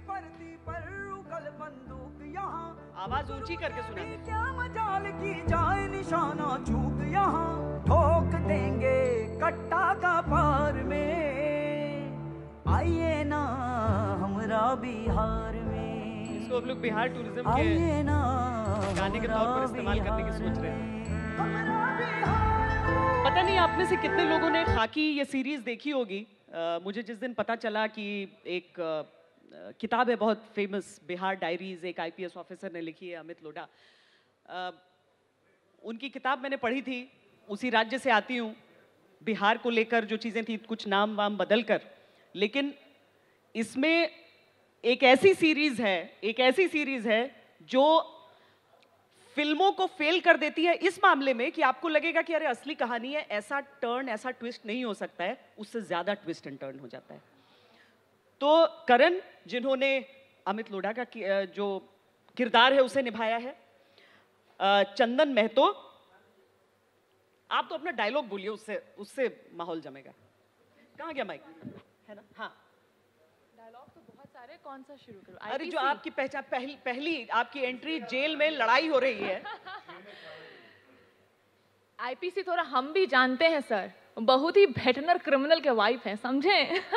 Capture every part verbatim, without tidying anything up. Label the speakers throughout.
Speaker 1: आवाज ऊंची करके सुना दे।
Speaker 2: क्या मजाल की जाए निशाना चूक यहाँ ठोक देंगे कट्टा का पार में आइए ना हमरा बिहार में।
Speaker 1: इसको हम लोग बिहार टूरिज्म के गाने के तौर पर इस्तेमाल करने की सोच रहे हैं। पता नहीं आप में से कितने लोगों ने खाकी ये सीरीज देखी होगी। uh, मुझे जिस दिन पता चला कि एक uh, किताब है बहुत फेमस, बिहार डायरीज, एक आईपीएस ऑफिसर ने लिखी है, अमित लोढ़ा। uh, उनकी किताब मैंने पढ़ी थी। उसी राज्य से आती हूँ, बिहार को लेकर जो चीज़ें थी कुछ नाम वाम बदल कर, लेकिन इसमें एक ऐसी सीरीज है एक ऐसी सीरीज है जो फिल्मों को फेल कर देती है इस मामले में कि आपको लगेगा कि अरे असली कहानी है, ऐसा टर्न, ऐसा ट्विस्ट नहीं हो सकता है, उससे ज्यादा ट्विस्ट एंड टर्न हो जाता है। तो करण, जिन्होंने अमित लोढ़ा का जो किरदार है उसे निभाया है, चंदन महतो, आप तो अपना डायलॉग बोलिए, उससे उससे माहौल जमेगा। कहाँ गया माइक? है ना? हाँ,
Speaker 3: डायलॉग तो बहुत सारे, कौन सा शुरू करूं?
Speaker 1: अरे जो आपकी पहचान, पहली पहली आपकी एंट्री, जेल में लड़ाई हो रही है।
Speaker 3: आईपीसी थोड़ा हम भी जानते हैं सर, बहुत ही भेटनर क्रिमिनल के वाइफ हैं, समझे?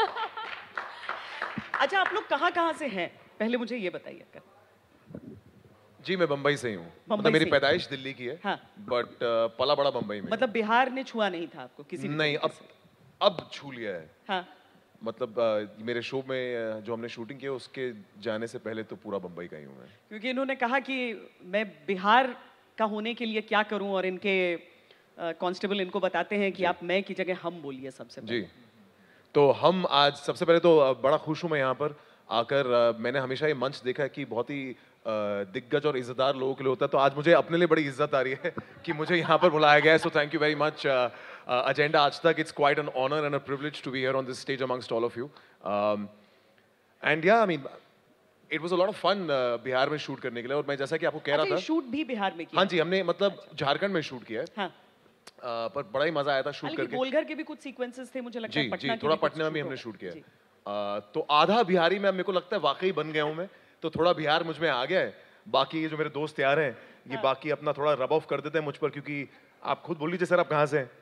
Speaker 1: अच्छा, आप लोग कहाँ कहाँ से हैं, पहले मुझे ये बताइए।
Speaker 4: जी, मैं बम्बई से ही हूँ। मतलब मेरी पैदाइश दिल्ली की है, हाँ। बट uh, पला बड़ा बम्बई में।
Speaker 1: मतलब बिहार ने छुआ नहीं था आपको किसी
Speaker 4: नहीं, अब अब छू लिया है।
Speaker 1: हाँ।
Speaker 4: मतलब uh, मेरे शो में uh, जो हमने शूटिंग किया उसके जाने से पहले तो पूरा बम्बई का ही हूँ मैं।
Speaker 1: क्योंकि इन्होंने कहा कि मैं बिहार का होने के लिए क्या करूँ, और इनके कांस्टेबल uh, इनको बताते हैं कि आप मैं की जगह हम बोलिए सबसे पहले।
Speaker 4: जी, तो हम आज सबसे पहले तो uh, बड़ा खुश हूँ मैं यहाँ पर आकर। uh, मैंने हमेशा ये मंच देखा है कि बहुत ही दिग्गज और इज्जतदार लोगों के लिए होता है, तो आज मुझे अपने लिए बड़ी इज्जत आ रही है कि मुझे यहाँ पर बुलाया गया है। So thank you very much Agenda Aaj Tak. It's quite an honour and a privilege to be here on this stage amongst all of you. And या I mean it was a lot of fun Bihar में shoot करने के लिए। और मैं जैसा कि आपको कह रहा था,
Speaker 1: शूट भी बिहार में किया?
Speaker 4: हाँ जी, हमने मतलब झारखंड में शूट किया है।
Speaker 1: हाँ।
Speaker 4: uh, पर बड़ा ही मजा आया था शूट करके।
Speaker 1: गोलघर के भी कुछ सीक्वेंसेस थे, मुझे लगता है
Speaker 4: पटना जी, थोड़ा पटना में भी हमने शूट किया है। uh, तो आधा बिहारी में मेरे को लगता है वाकई बन गया हूँ मैं, तो थोड़ा बिहार मुझ में आ गया है। बाकी ये जो मेरे दोस्त यार हैं, ये हाँ। बाकी अपना थोड़ा रब ऑफ कर देते हैं मुझ पर, क्योंकि आप खुद बोल लीजिए सर, आप कहाँ से हैं?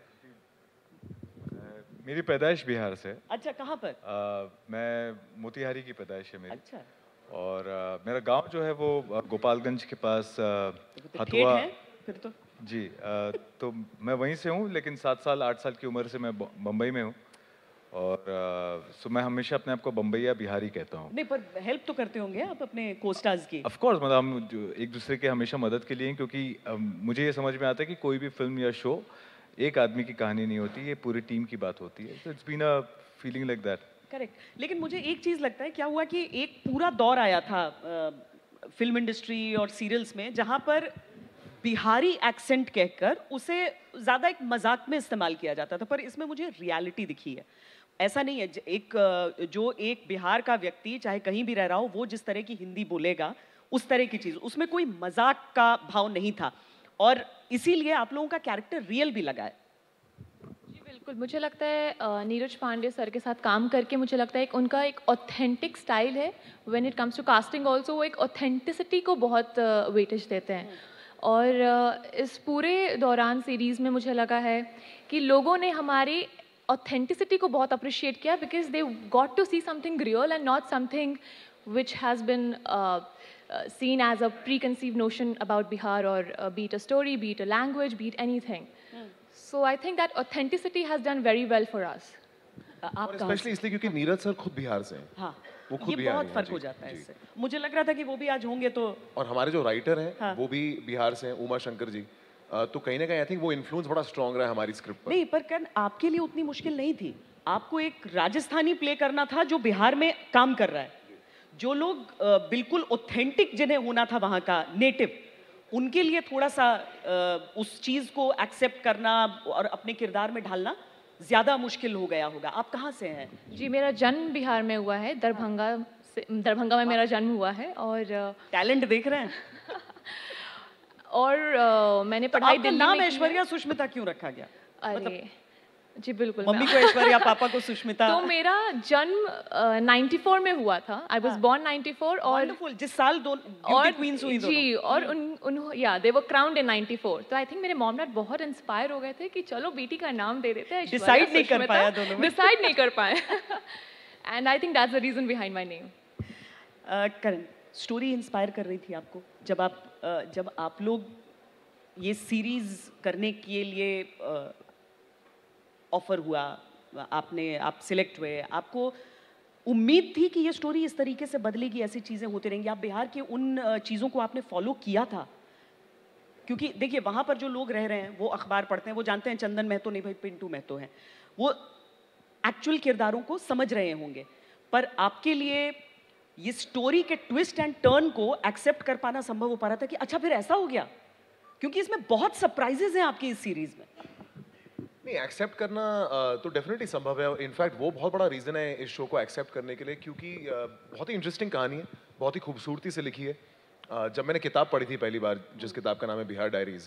Speaker 5: मेरी पैदाइश बिहार से।
Speaker 1: अच्छा, कहाँ पर?
Speaker 5: आ, मैं मोतिहारी की पैदाइश है मेरी।
Speaker 1: अच्छा। और
Speaker 5: आ, मेरा गांव जो है वो गोपालगंज के पास हथुआ
Speaker 1: फिर तो
Speaker 5: जी। आ, तो मैं वहीं से हूँ, लेकिन सात साल आठ साल की उम्र से मैं बम्बई में हूँ। और सो मैं हमेशा अपने आप को बम्बईया बिहारी कहता हूँ।
Speaker 1: नहीं, पर हेल्प तो करते होंगे आप अपने कोस्टार्स की?
Speaker 5: ऑफ कोर्स, मतलब हम एक दूसरे के हमेशा मदद के लिए हैं, क्योंकि मुझे ये समझ में आता है कि कोई भी फिल्म या शो एक आदमी की कहानी नहीं होती, ये पूरी टीम की बात होती है। It's been a feeling like that.
Speaker 1: Correct. लेकिन मुझे एक चीज़ लगता है, क्या हुआ कि एक पूरा दौर आया था फिल्म इंडस्ट्री और सीरियल्स में जहाँ पर बिहारी एक्सेंट कहकर उसे ज़्यादा एक मजाक में इस्तेमाल किया जाता था, पर इसमें मुझे रियलिटी दिखी है। ऐसा नहीं है, एक जो एक बिहार का व्यक्ति चाहे कहीं भी रह रहा हो, वो जिस तरह की हिंदी बोलेगा उस तरह की चीज़, उसमें कोई मजाक का भाव नहीं था, और इसीलिए आप लोगों का कैरेक्टर रियल भी लगा है।
Speaker 3: जी बिल्कुल, मुझे लगता है नीरज पांडे सर के साथ काम करके मुझे लगता है एक उनका एक ऑथेंटिक स्टाइल है। When it comes to casting also, वो एक ऑथेंटिसिटी को बहुत वेटेज देते हैं। और इस पूरे दौरान सीरीज़ में मुझे लगा है कि लोगों ने हमारी ऑथेंटिसिटी को बहुत अप्रिशिएट किया, because they got to see something real and not something which has been seen as a preconceived notion about Bihar, or uh, be it a story, be it a language, be it anything. Hmm. So I think that authenticity has done very well for us.
Speaker 4: और especially इसलिए क्योंकि Neeraj sir खुद बिहार से हैं।
Speaker 1: हाँ,
Speaker 4: वो खुद
Speaker 1: ये बहुत फर्क हो जाता है इससे। मुझे लग रहा था कि वो भी आज होंगे तो।
Speaker 4: और हमारे जो राइटर हैं, हाँ। वो भी बिहार से हैं, उमा शंकर जी। तो कहीं ना कहीं आई थिंक वो इन्फ्लुएंस बड़ा स्ट्रॉन्ग रहा है हमारी स्क्रिप्ट पर।
Speaker 1: नहीं, पर करण, आपके लिए उतनी मुश्किल नहीं थी। आपको एक राजस्थानी प्ले करना था जो बिहार में काम कर रहा है। जो लोग बिल्कुल ऑथेंटिक जिन्हें होना था वहाँ का नेटिव, उनके लिए थोड़ा सा उस चीज़ को एक्सेप्ट करना और अपने किरदार में ढालना ज़्यादा मुश्किल हो गया होगा। आप कहाँ से हैं?
Speaker 3: जी, मेरा जन्म बिहार में हुआ है, दरभंगा से। दरभंगा में मेरा जन्म हुआ है। और
Speaker 1: टैलेंट देख रहे हैं।
Speaker 3: और uh, मैंने पढ़ाई दिल्ली में की।
Speaker 1: नाम ऐश्वर्या सुष्मिता क्यों रखा गया?
Speaker 3: अरे जी बिल्कुल।
Speaker 1: मम्मी
Speaker 3: मैं-
Speaker 1: को ऐश्वर्या, पापा को सुष्मिता।
Speaker 3: तो मेरा जन्म नाइन्टी फोर में हुआ था। I was born ninety four और
Speaker 1: वंडरफुल, जिस साल दो
Speaker 3: और
Speaker 1: ब्यूटी क्वींस हुई दोनों।
Speaker 3: जी और उन उन या they were crowned in ninety four. तो आई थिंक मेरे मॉम डैड बहुत इंस्पायर हो गए थे कि चलो बेटी का नाम दे देते हैं।
Speaker 1: Decide नहीं कर पाया दोनों में।
Speaker 3: डिसाइड नहीं कर पाए and I think that's the reason behind my name.
Speaker 1: Karan, story inspire कर रही थी आपको जब आप अ, जब आप लोग ये सीरीज करने के लिए ऑफर हुआ, आपने आप सिलेक्ट हुए, आपको उम्मीद थी कि ये स्टोरी इस तरीके से बदलेगी, ऐसी चीज़ें होती रहेंगी? आप बिहार के उन अ, चीज़ों को आपने फॉलो किया था? क्योंकि देखिए वहाँ पर जो लोग रह रहे हैं वो अखबार पढ़ते हैं, वो जानते हैं चंदन महतो नहीं भाई पिंटू महतो हैं, वो एक्चुअल किरदारों को समझ रहे होंगे, पर आपके लिए ये स्टोरी के ट्विस्ट एंड टर्न को एक्सेप्ट कर पाना संभव हो पा रहा था कि अच्छा फिर ऐसा हो गया? क्योंकि इसमें बहुत सरप्राइजेज हैं आपकी इस सीरीज में।
Speaker 4: नहीं, एक्सेप्ट करना अ, तो डेफिनेटली संभव है। इनफैक्ट वो बहुत बड़ा रीज़न है इस शो को एक्सेप्ट करने के लिए, क्योंकि अ, बहुत ही इंटरेस्टिंग कहानी है, बहुत ही खूबसूरती से लिखी है। अ, जब मैंने किताब पढ़ी थी पहली बार, जिस किताब का नाम है बिहार डायरीज,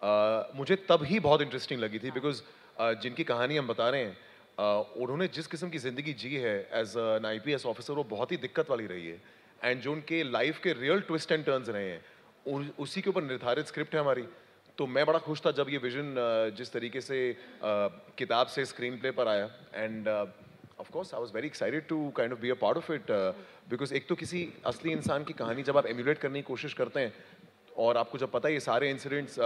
Speaker 4: मुझे तब ही बहुत इंटरेस्टिंग लगी थी, बिकॉज जिनकी कहानी हम बता रहे हैं अ, उन्होंने जिस किस्म की ज़िंदगी जी है as an I P S officer, वो बहुत ही दिक्कत वाली रही है। एंड जो उनके लाइफ के रियल ट्विस्ट एंड टर्न्स रहे हैं, उ- उसी के ऊपर निर्धारित स्क्रिप्ट है हमारी। तो मैं बड़ा खुश था जब ये विजन जिस तरीके से uh, किताब से स्क्रीन प्ले पर आया। And of course I was very excited to kind of be a part of it, because एक तो किसी असली इंसान की कहानी जब आप एम्यूलेट करने की कोशिश करते हैं, और आपको जब पता है ये सारे इंसिडेंट्स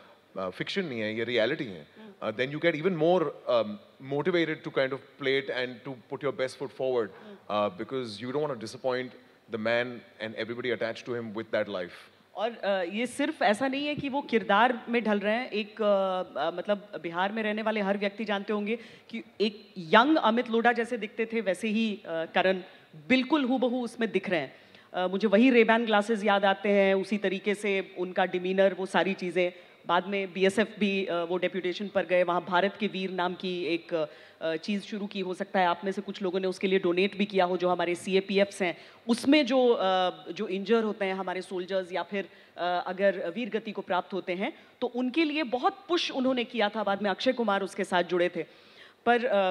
Speaker 4: फिक्शन नहीं है, ये रियलिटी है, then you get even more motivated to kind of play it and to put your best foot forward, because you don't want to disappoint the man and everybody attached to him with that life.
Speaker 1: और अ, ये सिर्फ ऐसा नहीं है कि वो किरदार में ढल रहे हैं, एक अ, अ, मतलब बिहार में रहने वाले हर व्यक्ति जानते होंगे कि एक यंग अमित लोढ़ा जैसे दिखते थे वैसे ही अ, करण बिल्कुल हूबहू उसमें दिख रहे हैं। अ, मुझे वही रेबैन ग्लासेस याद आते हैं, उसी तरीके से उनका डिमीनर, वो सारी चीज़ें। बाद में बी एस एफ भी अ, वो डेप्यूटेशन पर गए, वहाँ भारत के वीर नाम की एक अ, चीज़ शुरू की, हो सकता है आप में से कुछ लोगों ने उसके लिए डोनेट भी किया हो, जो हमारे सी ए पी एफ्स हैं, उसमें जो अ, जो इंजर होते हैं हमारे सोल्जर्स या फिर अ, अगर वीर गति को प्राप्त होते हैं तो उनके लिए बहुत पुश उन्होंने किया था। बाद में अक्षय कुमार उसके साथ जुड़े थे। पर अ,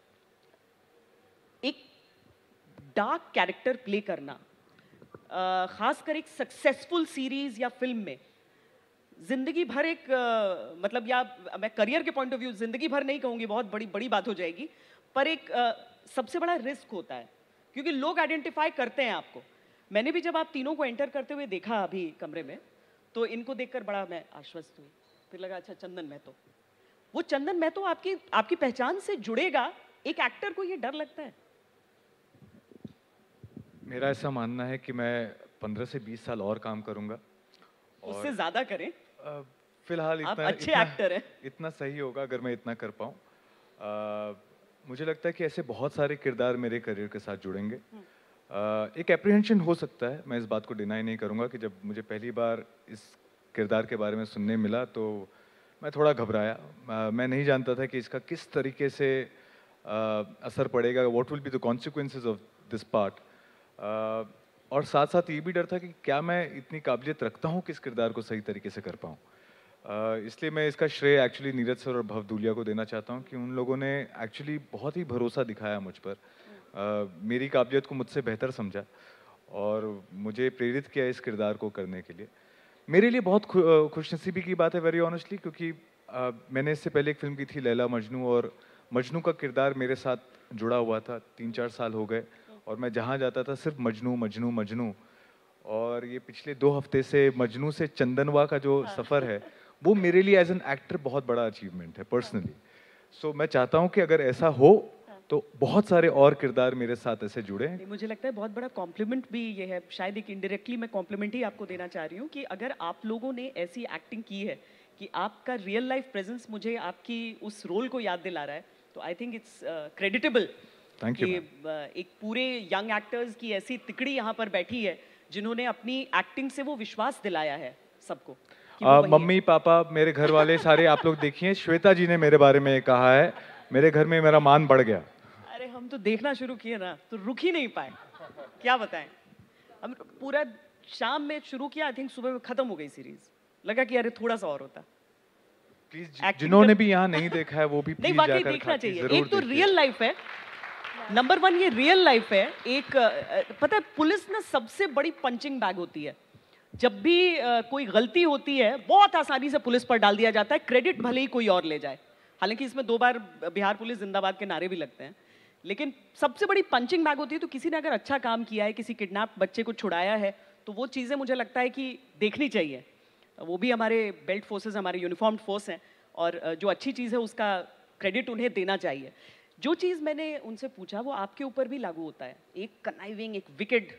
Speaker 1: एक डार्क कैरेक्टर प्ले करना, अ, खासकर एक सक्सेसफुल सीरीज या फिल्म में, जिंदगी भर एक अ, मतलब, या मैं करियर के पॉइंट ऑफ व्यू जिंदगी भर नहीं कहूंगी, बहुत बड़ी बड़ी बात हो जाएगी, पर एक अ, सबसे बड़ा रिस्क होता है, क्योंकि लोग आइडेंटिफाई करते हैं आपको। मैंने भी जब आप तीनों को एंटर करते हुए देखा अभी कमरे में, तो इनको देखकर बड़ा मैं आश्वस्त हुई। फिर लगा अच्छा चंदन महतो, वो चंदन महतो आपकी आपकी पहचान से जुड़ेगा। एक एक्टर को ये डर लगता है?
Speaker 5: मेरा ऐसा मानना है कि मैं पंद्रह से बीस साल और काम करूंगा।
Speaker 1: उससे ज्यादा करें।
Speaker 5: अ, फिलहाल
Speaker 1: आप
Speaker 5: इतना
Speaker 1: अच्छे
Speaker 5: इतना,
Speaker 1: एक्टर हैं।
Speaker 5: इतना सही होगा अगर मैं इतना कर पाऊँ। अ, मुझे लगता है कि ऐसे बहुत सारे किरदार मेरे करियर के साथ जुड़ेंगे। अ, एक एप्रीहेंशन हो सकता है, मैं इस बात को डिनाई नहीं करूंगा, कि जब मुझे पहली बार इस किरदार के बारे में सुनने मिला तो मैं थोड़ा घबराया। अ, मैं नहीं जानता था कि इसका किस तरीके से अ, असर पड़ेगा, what will be the consequences of this part. और साथ साथ ये भी डर था कि क्या मैं इतनी काबिलियत रखता हूँ कि इस किरदार को सही तरीके से कर पाऊँ। Uh, इसलिए मैं इसका श्रेय एक्चुअली नीरज सर और भव दूलिया को देना चाहता हूँ कि उन लोगों ने एक्चुअली बहुत ही भरोसा दिखाया मुझ पर, uh, मेरी काबिलियत को मुझसे बेहतर समझा और मुझे प्रेरित किया इस किरदार को करने के लिए। मेरे लिए बहुत खु, खुशनसीबी की बात है, वेरी ऑनेस्टली, क्योंकि uh, मैंने इससे पहले एक फिल्म की थी लैला मजनू, और मजनू का किरदार मेरे साथ जुड़ा हुआ था। तीन चार साल हो गए और मैं जहाँ जाता था सिर्फ मजनू मजनू मजनू। और ये पिछले दो हफ्ते से मजनू से चंदनवा का जो सफ़र है, वो मेरे लिए एज एन एक्टर बहुत बड़ा अचीवमेंट है पर्सनली। सो so, मैं चाहता हूँ कि अगर ऐसा हो तो बहुत सारे और किरदार मेरे साथ ऐसे जुड़े।
Speaker 1: मुझे लगता है बहुत बड़ा कॉम्प्लीमेंट भी ये है, शायद एक इनडायरेक्टली मैं कॉम्प्लीमेंट ही आपको देना चाह रही हूँ कि अगर आप लोगों ने ऐसी एक्टिंग की है कि आपका रियल लाइफ प्रेजेंस मुझे आपकी उस रोल को याद दिला रहा है, तो आई थिंक इट्स क्रेडिटेबल कि uh, एक पूरे यंग एक्टर्स की ऐसी तिकड़ी यहाँ पर बैठी है जिन्होंने अपनी एक्टिंग से वो विश्वास दिलाया है सबको।
Speaker 5: Uh, मम्मी पापा मेरे घर वाले सारे आप लोग देखिए, श्वेता जी ने मेरे बारे में कहा है, मेरे घर में मेरा मान बढ़ गया।
Speaker 1: अरे हम तो देखना शुरू किए ना तो रुक ही नहीं पाए, क्या बताएं। हम पूरा शाम में शुरू किया, आई थिंक सुबह में खत्म हो गई सीरीज, लगा कि अरे थोड़ा सा और होता।
Speaker 5: प्लीज
Speaker 1: Acting
Speaker 5: जिन्होंने
Speaker 1: कर-
Speaker 5: भी यहाँ नहीं देखा है वो भी
Speaker 1: नहीं
Speaker 5: प्लीज
Speaker 1: वाकई
Speaker 5: जाकर
Speaker 1: देखना
Speaker 5: खाकी
Speaker 1: चाहिए।
Speaker 5: जरूर
Speaker 1: एक तो
Speaker 5: देखिए।
Speaker 1: रियल लाइफ है, नंबर वन ये रियल लाइफ है। एक अ, पता है पुलिस ना सबसे बड़ी पंचिंग बैग होती है। जब भी अ, कोई गलती होती है बहुत आसानी से पुलिस पर डाल दिया जाता है, क्रेडिट भले ही कोई और ले जाए। हालांकि इसमें दो बार बिहार पुलिस जिंदाबाद के नारे भी लगते हैं, लेकिन सबसे बड़ी पंचिंग बैग होती है। तो किसी ने अगर अच्छा काम किया है, किसी किडनैप बच्चे को छुड़ाया है, तो वो चीज़ें मुझे लगता है कि देखनी चाहिए। वो भी हमारे बेल्ट फोर्सेस, हमारे यूनिफॉर्म्ड फोर्स हैं, और अ, जो अच्छी चीज़ है उसका क्रेडिट उन्हें देना चाहिए। जो चीज़ मैंने उनसे पूछा वो आपके ऊपर भी लागू होता है। एक कनाइविंग, एक विकेड,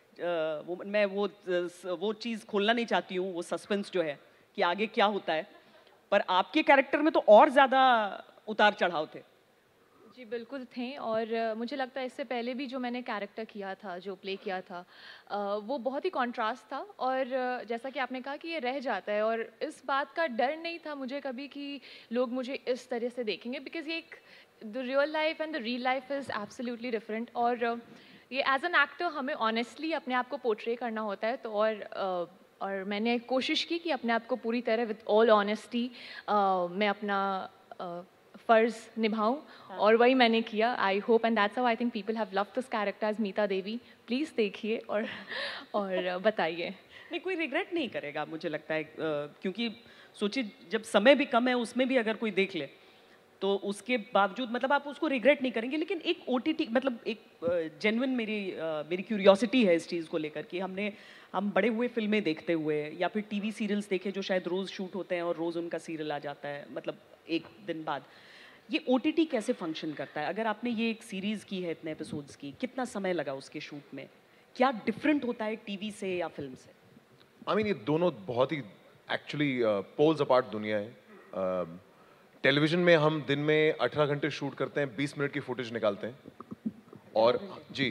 Speaker 1: वो मैं वो वो चीज़ खोलना नहीं चाहती हूँ, वो सस्पेंस जो है कि आगे क्या होता है, पर आपके कैरेक्टर में तो और ज़्यादा उतार चढ़ाव थे।
Speaker 3: जी बिल्कुल थे, और अ, मुझे लगता है इससे पहले भी जो मैंने कैरेक्टर किया था, जो प्ले किया था, अ, वो बहुत ही कॉन्ट्रास्ट था। और अ, जैसा कि आपने कहा कि ये रह जाता है, और इस बात का डर नहीं था मुझे कभी कि लोग मुझे इस तरह से देखेंगे, बिकॉज ये एक the real life and the real life is absolutely different. और अ, ये एज एन एक्टर हमें ऑनेस्टली अपने आप को पोर्ट्रे करना होता है। तो और अ, और मैंने कोशिश की कि अपने आप को पूरी तरह विद ऑल ऑनेस्टी मैं अपना अ, फ़र्ज़ निभाऊं, और वही मैंने किया। I hope and that's how I think people have loved this character as Meeta Devi. Please देखिए और और बताइए।
Speaker 1: नहीं, कोई रिग्रेट नहीं करेगा मुझे लगता है, अ, क्योंकि सोचिए जब समय भी कम है उसमें भी अगर कोई देख ले तो उसके बावजूद मतलब आप उसको रिग्रेट नहीं करेंगे। लेकिन एक ओटीटी मतलब एक जेन्युइन मेरी अ, मेरी क्यूरियोसिटी है इस चीज़ को लेकर कि हमने हम बड़े हुए फिल्में देखते हुए या फिर टीवी सीरियल्स देखे जो शायद रोज़ शूट होते हैं और रोज़ उनका सीरियल आ जाता है मतलब एक दिन बाद। ये ओटीटी कैसे फंक्शन करता है? अगर आपने ये एक सीरीज़ की है इतने एपिसोड्स की, कितना समय लगा उसके शूट में? क्या डिफरेंट होता है टीवी से या फिल्म से?
Speaker 4: आई मीन ये दोनों बहुत ही एक्चुअली पोल्स अपार्ट दुनिया है। टेलीविजन में हम दिन में अठारह घंटे शूट करते हैं, बीस मिनट की फुटेज निकालते हैं, और जी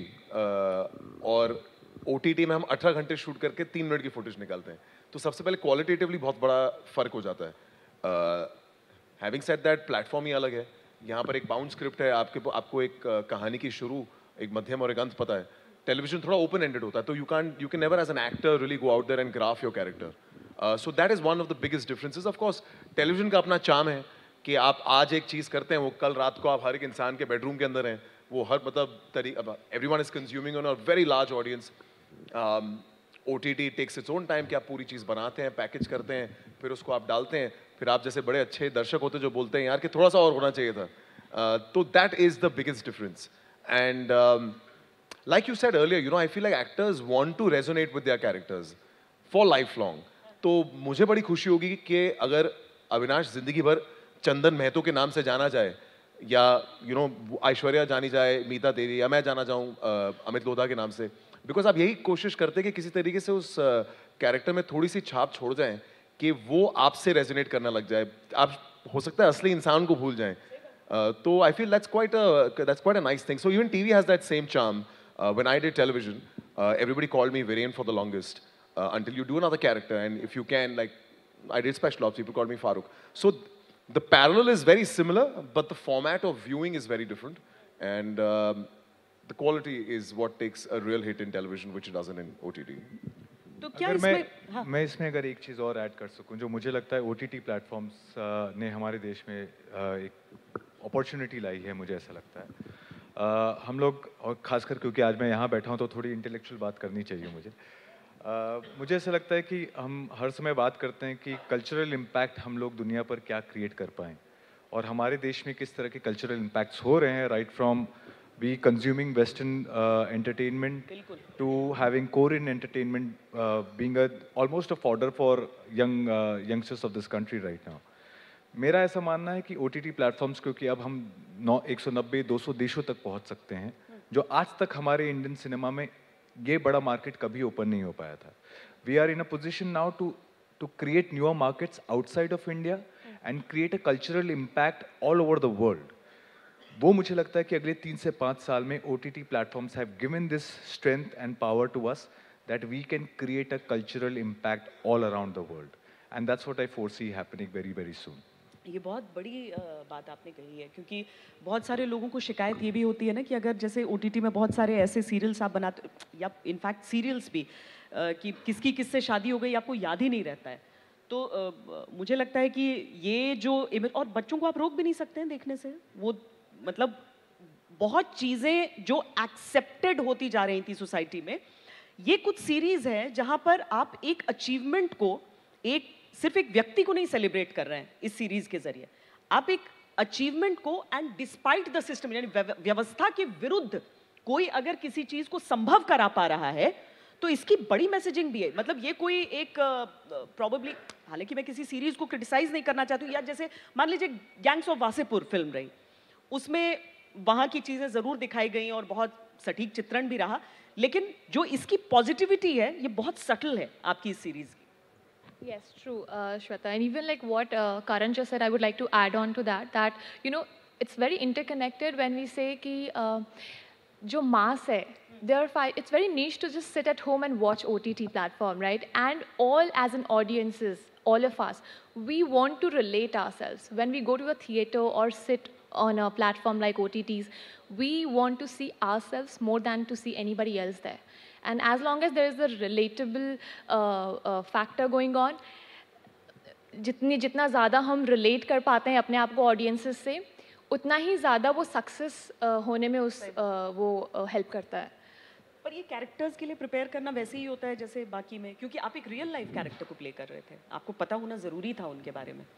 Speaker 4: uh, और ओटीटी में हम अठारह घंटे शूट करके तीन मिनट की फुटेज निकालते हैं। तो सबसे पहले क्वालिटेटिवली बहुत बड़ा फर्क हो जाता है। हैविंग सेड दैट, प्लेटफॉर्म ही अलग है। यहाँ पर एक बाउंड स्क्रिप्ट है, आपके आपको एक uh, कहानी की शुरू, एक मध्यम और एक अंत पता है। टेलीविजन थोड़ा ओपन एंडेड होता है, तो you can you can never as an actor really go out there and grab your character. So that is one of the biggest differences. Of course television का अपना चार्म है कि आप आज एक चीज़ करते हैं, वो कल रात को आप हर एक इंसान के बेडरूम के अंदर हैं, वो हर मतलब तरीका everyone is consuming on a very large audience. OTT takes its own time कि आप पूरी चीज़ बनाते हैं, पैकेज करते हैं, फिर उसको आप डालते हैं, फिर आप जैसे बड़े अच्छे दर्शक होते हैं जो बोलते हैं यार कि थोड़ा सा और होना चाहिए था। uh, तो that is the biggest difference. And like you said earlier, you know, I feel like actors want to resonate with their characters for lifelong. तो मुझे बड़ी खुशी होगी कि अगर अविनाश जिंदगी भर चंदन महतो के नाम से जाना जाए, या यू नो ऐश्वर्या जानी जाए, मीता देवी, या मैं जाना जाऊँ अमित लोधा के नाम से, बिकॉज आप यही कोशिश करते हैं कि किसी तरीके से उस कैरेक्टर uh, में थोड़ी सी छाप छोड़ जाएं कि वो आपसे रेजोनेट करना लग जाए। आप हो सकता है असली इंसान को भूल जाएं। uh, तो I feel that's quite that's quite a nice thing. So even TV has that same charm. Uh, when I did television, uh, everybody called me Viren for the longest, uh, until you do another character, and if you can, like, I did special ops, people called me Farooq. So the parallel is very similar, but the format of viewing is very different, and um, the quality is what takes a real hit in television, which it doesn't in O T T.
Speaker 1: तो क्या
Speaker 5: अगर
Speaker 1: इसमें
Speaker 5: मैं
Speaker 1: हाँ,
Speaker 5: मैं इसमें अगर एक चीज़ और ऐड कर सकूं, जो मुझे लगता है ओटीटी प्लेटफॉर्म्स ने हमारे देश में uh, एक अपॉर्चुनिटी लाई है, मुझे ऐसा लगता है। uh, हम लोग, और खासकर क्योंकि आज मैं यहाँ बैठा हूँ तो थोड़ी इंटेलेक्चुअल बात करनी चाहिए मुझे। uh, मुझे ऐसा लगता है कि हम हर समय बात करते हैं कि कल्चरल इम्पैक्ट हम लोग दुनिया पर क्या क्रिएट कर पाएँ, और हमारे देश में किस तरह के कल्चरल इम्पैक्ट्स हो रहे हैं, right from we consuming Western uh, entertainment to having Korean entertainment uh, being a almost a fodder for young uh, youngsters of this country right now. मेरा ऐसा मानना है कि O T T प्लेटफॉर्म्स, क्योंकि अब हम नौ एक सौ नब्बे दो सौ देशों तक पहुंच सकते हैं, जो आज तक हमारे इंडियन सिनेमा में ये बड़ा मार्केट कभी ओपन नहीं हो पाया था। We are in a position now to to create newer markets outside of India and create a cultural impact all over the world. वो मुझे लगता है कि अगले तीन से पाँच साल में O T T platforms have given this strength and power to us that we can create a cultural impact all around the world, and that's what I foresee happening very very soon.
Speaker 1: ये बहुत बड़ी अ, बात आपने कही है, क्योंकि बहुत सारे लोगों को शिकायत ये भी होती है ना कि अगर जैसे ओटीटी में बहुत सारे ऐसे सीरियल्स आप बनाते, या इनफैक्ट सीरियल्स भी, अ, कि किसकी किससे शादी हो गई आपको याद ही नहीं रहता है। तो अ, मुझे लगता है कि ये जो इमेज, और बच्चों को आप रोक भी नहीं सकते हैं देखने से, वो मतलब बहुत चीज़ें जो एक्सेप्टेड होती जा रही थी सोसाइटी में, ये कुछ सीरीज है जहां पर आप एक अचीवमेंट को, एक सिर्फ एक व्यक्ति को नहीं सेलिब्रेट कर रहे हैं इस सीरीज के जरिए, आप एक अचीवमेंट को, एंड डिस्पाइट द सिस्टम, यानी व्यवस्था के विरुद्ध कोई अगर किसी चीज को संभव करा पा रहा है तो इसकी बड़ी मैसेजिंग भी है। मतलब ये कोई एक प्रॉबेबली, हालांकि मैं किसी सीरीज को क्रिटिसाइज नहीं करना चाहती हूँ, यार जैसे मान लीजिए गैंग्स ऑफ वासेपुर फिल्म रही, उसमें वहाँ की चीज़ें ज़रूर दिखाई गई और बहुत सटीक चित्रण भी रहा, लेकिन जो इसकी पॉजिटिविटी है ये बहुत सटल है आपकी इस सीरीज की।
Speaker 3: Yes, true, uh, Shweta. And even like what uh, Karan just said, I would like to add on to that, that, you know, it's very interconnected when we say कि uh, जो mass है, there are five, it's very niche to just sit at home and watch O T T platform, right? And all as an audiences, all of us, we want to relate ourselves. When we go to a theater or sit on a platform like O T Ts, we want to see ourselves more than to see anybody else there. And as long as there is a relatable uh, uh, factor going on, जितनी जितना ज़्यादा हम relate कर पाते हैं अपने आप को audiences से, उतना ही ज़्यादा वो success uh, होने में उस uh, वो uh, help करता है।
Speaker 1: पर ये कैरेक्टर्स के लिए प्रिपेयर करना वैसे ही होता है जैसे बाकी में, क्योंकि आप एक रियल लाइफ कैरेक्टर को प्ले कर रहे थे, आपको पता होना ज़रूरी था उनके बारे में।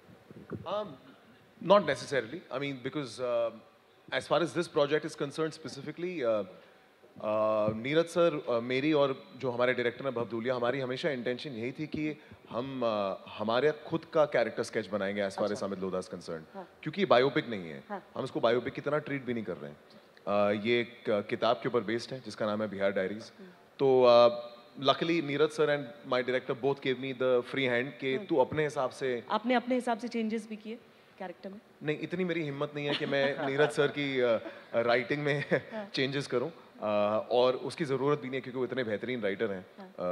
Speaker 4: Um, not necessarily. I mean, because uh, as far as this project is concerned specifically, uh, uh, Neeraj sir, uh, मेरी और जो हमारे डायरेक्टर हैं भवदूलिया, हमारी हमेशा इंटेंशन यही थी कि हम uh, हमारे खुद का कैरेक्टर स्केच बनाएंगे as far as Amit Lodha is concerned,
Speaker 1: हाँ.
Speaker 4: क्योंकि ये बायोपिक नहीं है,
Speaker 1: हाँ.
Speaker 4: हम इसको बायोपिक की तरह ट्रीट भी नहीं कर रहे हैं। uh, ये एक uh, किताब के ऊपर बेस्ड है जिसका नाम है बिहार डायरीज। तो luckily Neeraj sir and my director both give me the free hand कि तू अपने हिसाब से,
Speaker 1: आपने अपने हिसाब से चेंजेस भी किए कैरेक्टर में?
Speaker 4: नहीं, इतनी मेरी हिम्मत नहीं है कि मैं नीरज सर की राइटिंग uh, में चेंजेस करूं, uh, और उसकी ज़रूरत भी नहीं है क्योंकि वो इतने बेहतरीन राइटर हैं।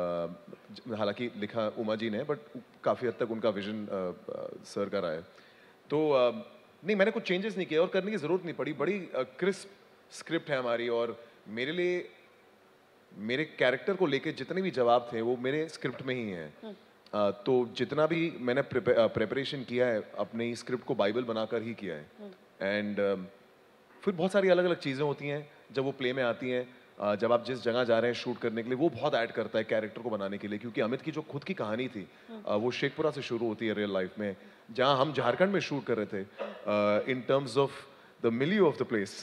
Speaker 4: uh, हालांकि लिखा उमा जी ने, बट काफ़ी हद तक उनका विजन सर का रहा है। तो uh, नहीं, मैंने कुछ चेंजेस नहीं किए और करने की ज़रूरत नहीं पड़ी। बड़ी क्रिस्प स्क्रिप्ट है हमारी, और मेरे लिए मेरे कैरेक्टर को लेके जितने भी जवाब थे वो मेरे स्क्रिप्ट में ही हैं। Uh, तो जितना भी मैंने प्रिपरेशन किया है अपने ही स्क्रिप्ट को बाइबल बनाकर ही किया है। एंड uh, फिर बहुत सारी अलग अलग चीज़ें होती हैं जब वो प्ले में आती हैं, uh, जब आप जिस जगह जा रहे हैं शूट करने के लिए, वो बहुत ऐड करता है कैरेक्टर को बनाने के लिए। क्योंकि अमित की जो खुद की कहानी थी uh, वो शेखपुरा से शुरू होती है रियल लाइफ में, जहाँ हम झारखंड में शूट कर रहे थे। In terms of the milieu of the place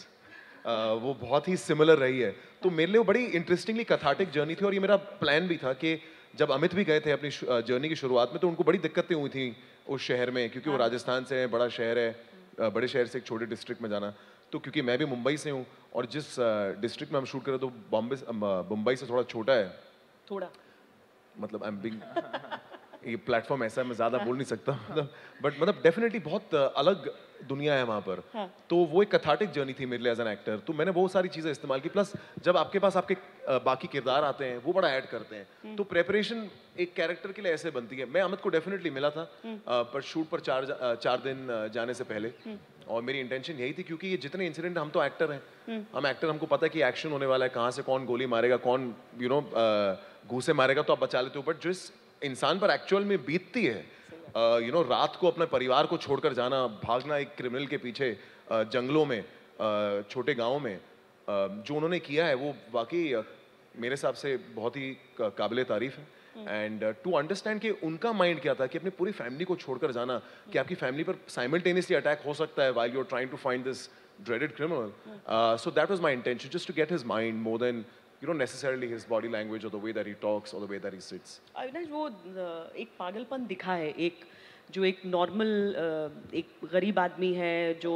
Speaker 4: वो बहुत ही सिमिलर रही है। तो मेरे लिए वो बड़ी इंटरेस्टिंगली कथाटिक जर्नी थी, और ये मेरा प्लान भी था कि जब अमित भी गए थे अपनी जर्नी की शुरुआत में तो उनको बड़ी दिक्कतें हुई थी उस शहर में, क्योंकि वो राजस्थान से है, बड़ा शहर है, बड़े शहर से एक छोटे डिस्ट्रिक्ट में जाना। तो क्योंकि मैं भी मुंबई से हूँ और जिस डिस्ट्रिक्ट में हम शूट करें तो बॉम्बे मुंबई से थोड़ा छोटा है,
Speaker 1: थोड़ा
Speaker 4: मतलब आई एम बिग, ये प्लेटफॉर्म ऐसा है मैं ज़्यादा बोल नहीं सकता, मतलब बट मतलब डेफिनेटली बहुत अलग दुनिया है वहाँ पर।
Speaker 1: हाँ.
Speaker 4: तो वो एक कथाटिक जर्नी थी मेरे लिए एज एन एक्टर। तो मैंने बहुत सारी चीज़ें इस्तेमाल की, प्लस जब आपके पास आपके बाकी किरदार आते हैं वो बड़ा ऐड करते हैं। तो प्रेपरेशन एक कैरेक्टर के लिए ऐसे बनती है। मैं अमित को डेफिनेटली मिला था पर शूट पर चार चार दिन जाने से पहले, और मेरी इंटेंशन यही थी क्योंकि ये जितने इंसिडेंट, हम तो एक्टर हैं, हम एक्टर, हमको पता है कि एक्शन होने वाला है, कहाँ से कौन गोली मारेगा, कौन यू नो घूसे मारेगा, तो आप बचा लेते हो। बट जिस इंसान पर एक्चुअल में बीतती है, यू नो रात को अपने परिवार को छोड़कर जाना, भागना एक क्रिमिनल के पीछे uh, जंगलों में, uh, छोटे गांवों में, uh, जो उन्होंने किया है वो वाकई uh, मेरे हिसाब से बहुत ही काबिले तारीफ है। एंड टू अंडरस्टैंड कि उनका माइंड क्या था कि अपनी पूरी फैमिली को छोड़कर जाना, कि आपकी फैमिली पर साइमल्टेनियसली अटैक हो सकता है while you are trying to find this dreaded criminal. Uh, so that was my intention, just to get his mind more than, you know, necessarily his body language or the way that he talks or the way that he sits.
Speaker 1: Avinash, वो एक पागलपन दिखा है, एक जो एक normal एक गरीब आदमी है जो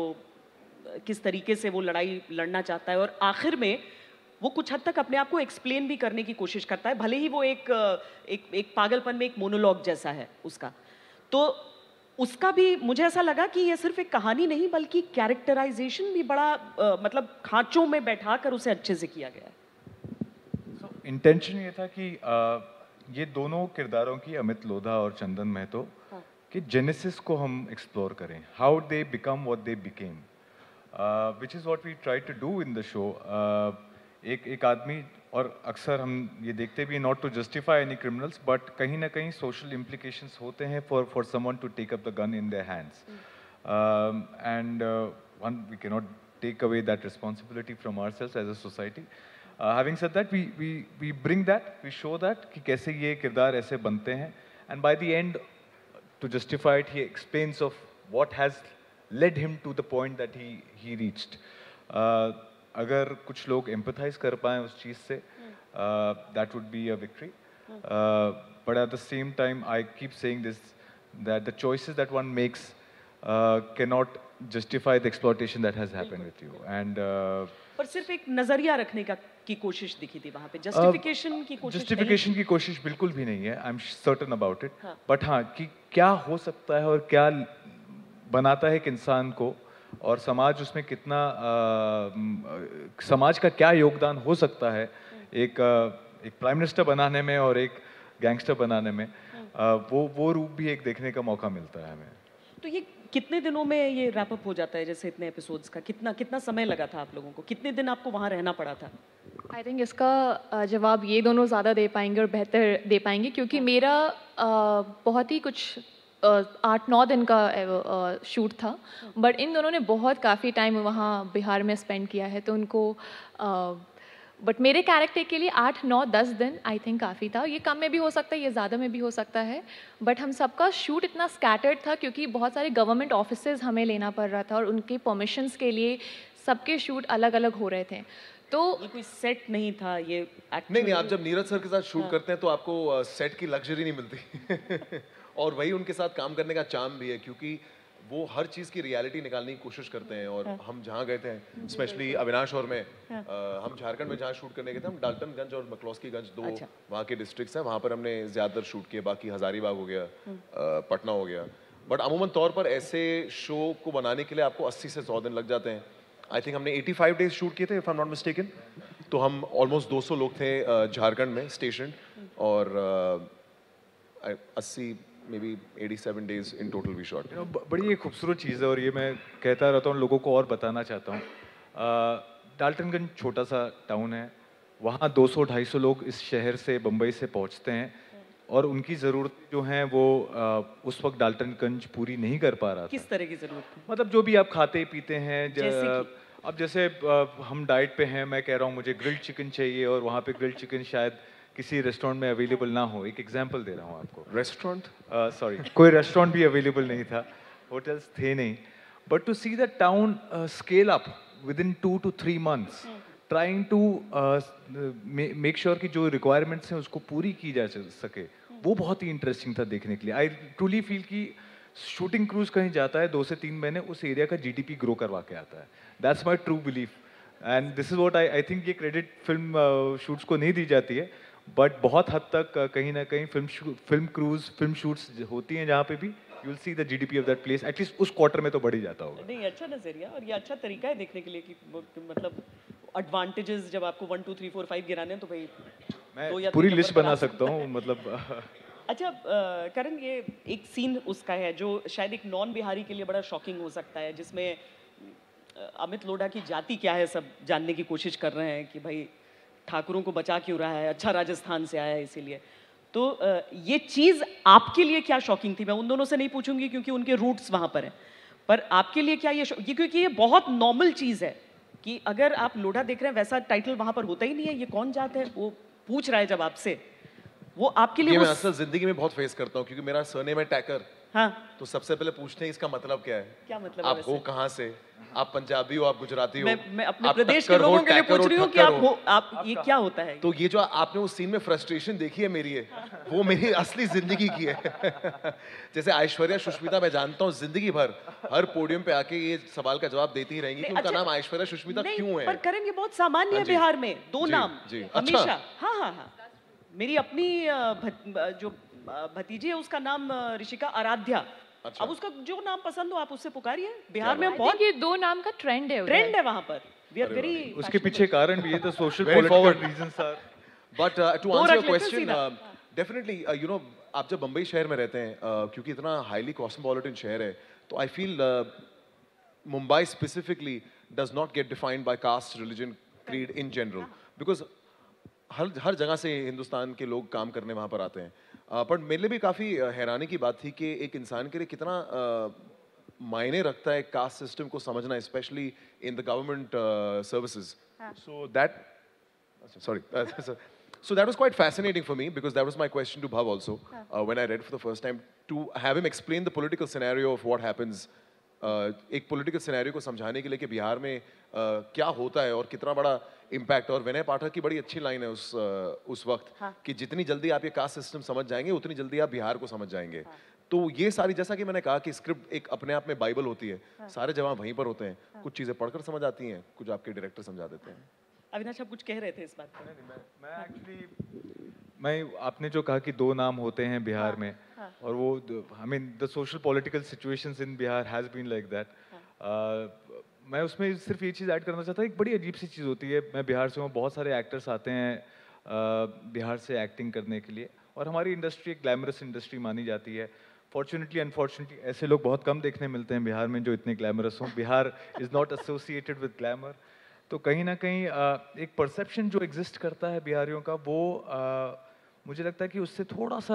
Speaker 1: किस तरीके से वो लड़ाई लड़ना चाहता है, और आखिर में वो कुछ हद तक अपने आप को एक्सप्लेन भी करने की कोशिश करता है, भले ही वो एक एक, एक पागलपन में एक मोनोलॉग जैसा है उसका। तो उसका भी मुझे ऐसा लगा कि ये सिर्फ एक कहानी नहीं बल्कि कैरेक्टराइजेशन भी बड़ा आ, मतलब खांचों में बैठाकर उसे अच्छे से किया गया है।
Speaker 5: so, इंटेंशन ये था कि आ, ये दोनों किरदारों की, अमित लोधा और चंदन महतो, हाँ. कि जेनेसिस को हम एक्सप्लोर करें, how they become what they became, which is what we try to do in the show. एक एक आदमी और अक्सर हम ये देखते भी not to justify any criminals but कहीं ना कहीं सोशल इम्प्लीकेशंस होते हैं for for someone to take up the gun in their hands and one we can not take away that responsibility from ourselves as a society. Having said that we we we bring that we show that कि कैसे ये किरदार ऐसे बनते हैं and by the end to justify it he explains of what has led him to the point that he he reached. अगर कुछ लोग एम्पथाइज कर पाएं उस चीज़ से that would be a victory. But at the same time I keep saying this that the choices that one makes can not justify the exploitation that has happened with you. And
Speaker 1: पर सिर्फ एक नजरिया रखने का की कोशिश दिखी थी वहाँ पे, जस्टिफिकेशन की कोशिश
Speaker 5: जस्टिफिकेशन की कोशिश बिल्कुल भी नहीं है. I am certain about it.
Speaker 1: हाँ.
Speaker 5: बट हाँ कि क्या हो सकता है और क्या बनाता है एक इंसान को और समाज उसमें कितना आ, समाज का क्या योगदान हो सकता है एक आ, एक प्राइम मिनिस्टर बनाने में और एक गैंगस्टर बनाने में, आ, वो वो रूप भी एक देखने का मौका मिलता है हमें.
Speaker 1: तो ये कितने दिनों में ये रैप अप हो जाता है, जैसे इतने एपिसोड्स का कितना कितना समय लगा था आप लोगों को, कितने दिन आपको वहाँ रहना पड़ा था?
Speaker 3: आई थिंक इसका अ, जवाब ये दोनों ज़्यादा दे पाएंगे और बेहतर दे पाएंगे क्योंकि मेरा अ, बहुत ही कुछ अ, आठ नौ दिन का शूट था, बट इन दोनों ने बहुत काफ़ी टाइम वहाँ बिहार में स्पेंड किया है, तो उनको बट मेरे कैरेक्टर के लिए आठ नौ दस दिन आई थिंक काफ़ी था. ये कम में भी हो सकता है, ये ज़्यादा में भी हो सकता है, बट हम सबका शूट इतना स्कैटर्ड था क्योंकि बहुत सारे गवर्नमेंट ऑफिसेज हमें लेना पड़ रहा था और उनके परमिशंस के लिए सबके शूट अलग अलग हो रहे थे. तो
Speaker 1: ये कोई सेट नहीं था ये
Speaker 4: नहीं नहीं आप जब नीरज सर के साथ शूट करते हैं तो आपको सेट की लग्जरी नहीं मिलती और वही उनके साथ काम करने का चार्म भी है क्योंकि वो हर चीज़ की रियलिटी निकालने की कोशिश करते हैं. और हम जहाँ गए थे स्पेशली अविनाश और मैं, आ, हम झारखंड में जहाँ शूट करने गए थे, हम डाल्टनगंज और मकलौस्कीगंज दो
Speaker 1: अच्छा.
Speaker 4: वहाँ के डिस्ट्रिक्ट्स हैं, वहाँ पर हमने ज़्यादातर शूट किए. बाकी हज़ारीबाग हो गया, आ, पटना हो गया. बट अमूमन तौर पर ऐसे शो को बनाने के लिए आपको अस्सी से सौ दिन लग जाते हैं. आई थिंक हमने पचासी डेज शूट किए थे if I am not mistaken. तो हम ऑलमोस्ट दो सौ लोग थे झारखंड में स्टेशन और अस्सी मे बी सत्तासी days in total we shot.
Speaker 5: बड़ी एक खूबसूरत चीज़ है और ये मैं कहता रहता हूँ लोगों को और बताना चाहता हूँ. डाल्टनगंज छोटा सा टाउन है, वहाँ दो सौ ढाई सौ लोग इस शहर से बम्बई से पहुँचते हैं और उनकी ज़रूरत जो हैं वो आ, उस वक्त डाल्टनगंज पूरी नहीं कर पा रहा था.
Speaker 1: किस तरह की जरूरत थी?
Speaker 5: मतलब जो भी आप खाते पीते हैं ज-
Speaker 1: जैसे कि?
Speaker 5: अब जैसे आ, हम डाइट पे हैं, मैं कह रहा हूँ मुझे ग्रिल्ड चिकन चाहिए और वहाँ पे ग्रिल्ड चिकन शायद किसी रेस्टोरेंट में अवेलेबल ना हो. एक एग्जांपल दे रहा हूँ आपको.
Speaker 4: रेस्टोरेंट
Speaker 5: सॉरी कोई रेस्टोरेंट भी अवेलेबल नहीं था, होटल्स थे नहीं. But to see the town scale up within two two three months trying to make sure कि जो रिक्वायरमेंट्स हैं उसको पूरी की जा सके, वो बहुत ही इंटरेस्टिंग था देखने के लिए. आई ट्रूली फील कि शूटिंग क्रूज कहीं जाता है दो से तीन महीने उस एरिया का जीडीपी ग्रो करवा के आता है. That's my true belief and this is what I I think. ये क्रेडिट फिल्म शूट्स को नहीं दी जाती है बट बहुत हद तक uh, कहीं ना कहीं film film crews film shoots होती हैं जहाँ पे भी you will see the GDP of that place at least उस क्वार्टर में तो बढ़ ही जाता होगा.
Speaker 1: नहीं, अच्छा नजरिया और ये अच्छा तरीका है देखने के लिए कि वो- कि मतलब एडवांटेजेस जब आपको one two three four five गिराने हैं तो भाई दो या
Speaker 5: मैं पूरी
Speaker 1: तीन
Speaker 5: लिस्ट
Speaker 1: नंबर
Speaker 5: बना
Speaker 1: बना
Speaker 5: सकता हूँ मतलब.
Speaker 1: अच्छा अ, करण, ये एक सीन उसका है जो शायद एक नॉन बिहारी के लिए बड़ा शॉकिंग हो सकता है, जिसमें अ, अमित लोढ़ा की जाति क्या है सब जानने की कोशिश कर रहे हैं कि भाई ठाकुरों को बचा क्यों रहा है, अच्छा राजस्थान से आया है इसीलिए. तो अ, ये चीज़ आपके लिए क्या शॉकिंग थी? मैं उन दोनों से नहीं पूछूंगी क्योंकि उनके रूट्स वहाँ पर हैं, पर आपके लिए क्या ये शॉ- ये क्योंकि ये बहुत नॉर्मल चीज़ है कि अगर आप लोढ़ा देख रहे हैं वैसा टाइटल वहाँ पर होता ही नहीं है. ये कौन जात है वो पूछ रहा है जब आपसे, वो आपके लिए
Speaker 4: ये
Speaker 1: वो
Speaker 4: मैं असल जिंदगी में बहुत फेस करता हूँ क्योंकि मेरा सरनेम है टैकर.
Speaker 1: हाँ,
Speaker 4: तो सबसे पहले पूछते हैं इसका मतलब क्या है.
Speaker 1: क्या मतलब है
Speaker 4: आप
Speaker 1: वैसे?
Speaker 4: हो कहाँ से, आप पंजाबी हो, आप गुजराती हो,
Speaker 1: मैं मैं अपने
Speaker 4: आप
Speaker 1: प्रदेश के
Speaker 4: टक्कर हो,
Speaker 1: लोगों के लिए
Speaker 4: टैकर
Speaker 1: पूछ रही हूँ कि
Speaker 4: ठक्कर
Speaker 1: आप हो आप ये क्या होता है?
Speaker 4: तो ये जो आपने उस सीन में फ्रस्ट्रेशन देखी है मेरी है वो मेरी असली जिंदगी की है. जैसे ऐश्वर्या सुष्मिता मैं जानता हूँ जिंदगी भर हर पोडियम पे आके ये सवाल का जवाब देती ही रहेंगी कि
Speaker 1: नहीं,
Speaker 4: उनका
Speaker 1: अच्छा,
Speaker 4: नाम ऐश्वर्या सुष्मिता
Speaker 1: नहीं,
Speaker 4: क्यों है.
Speaker 1: पर करण ये बहुत सामान्य है
Speaker 4: हाँ जी,
Speaker 1: बिहार में दो
Speaker 4: जी,
Speaker 1: नाम
Speaker 4: जी,
Speaker 1: हमेशा.
Speaker 4: अच्छा.
Speaker 1: हाँ हाँ हाँ मेरी अपनी अ, भत- अ, जो अ, भतीजी है उसका नाम अ, ऋषिका आराध्या.
Speaker 4: अच्छा.
Speaker 1: अब उसका जो नाम पसंद हो आप उससे पुकारिए. बिहार में
Speaker 3: I
Speaker 1: हम
Speaker 3: think
Speaker 1: बहुत
Speaker 3: ये दो नाम का ट्रेंड है उधर.
Speaker 1: ट्रेंड है वहाँ पर. वी आर वेरी
Speaker 5: उसके पीछे कारण भी है तो social
Speaker 4: Very forward.
Speaker 5: Political reasons are.
Speaker 4: But to
Speaker 1: दो
Speaker 4: आंसर
Speaker 1: रख
Speaker 4: योर
Speaker 1: लेते हैं
Speaker 4: क्वेश्चन
Speaker 1: सीधा.
Speaker 4: डेफिनेटली यू नो आप जब बम्बई शहर में रहते हैं uh, क्योंकि इतना हाईली कॉस्मोपॉलिटन शहर है तो I feel Mumbai specifically does not get defined by caste, religion, creed in general because हर हर जगह से हिंदुस्तान के लोग काम करने वहाँ पर आते हैं। अ, पर मेरे लिए भी काफ़ी हैरानी की बात थी कि एक इंसान के लिए कितना अ, मायने रखता है कास्ट सिस्टम को समझना, specially in the government services. So that sorry uh, so that was quite fascinating for me, because that was my question to Bhav also, uh, when I read for the first time, to have him explain the political scenario of what happens, uh, एक political scenario को समझाने के लिए कि बिहार में uh, क्या होता है और कितना बड़ा impact। और विनय पाठक की बड़ी अच्छी लाइन है उस uh, उस वक्त, कि जितनी जल्दी आप ये कास्ट सिस्टम समझ जाएंगे उतनी जल्दी आप बिहार को समझ जाएंगे। तो ये सारी, जैसा कि मैंने कहा कि स्क्रिप्ट एक अपने आप में बाइबल होती है, सारे जवाब वहीं पर होते हैं, कुछ चीज़ें पढ़कर समझ आती हैं, कुछ आपके डायरेक्टर समझा देते हैं।
Speaker 1: अविनाश, आप कुछ कह रहे थे इस बात पर?
Speaker 5: मैं मैं एक्चुअली मैं आपने जो कहा कि दो नाम होते हैं बिहार में, और वो I mean the social political situations in Bihar has been like that. मैं उसमें सिर्फ ये चीज़ ऐड करना चाहता हूँ, एक बड़ी अजीब सी चीज़ होती है, मैं बिहार से हूँ, बहुत सारे एक्टर्स आते हैं uh, बिहार से एक्टिंग करने के लिए, और हमारी इंडस्ट्री एक ग्लैमरस इंडस्ट्री मानी जाती है। फॉर्चुनेटली अनफॉर्चुनेटली ऐसे लोग बहुत कम देखने मिलते हैं बिहार में जो इतने ग्लैमरस हों। Bihar is not associated with glamour. तो कहीं ना कहीं एक परसेप्शन जो एग्जिस्ट करता है बिहारियों का, वो मुझे लगता है कि उससे थोड़ा सा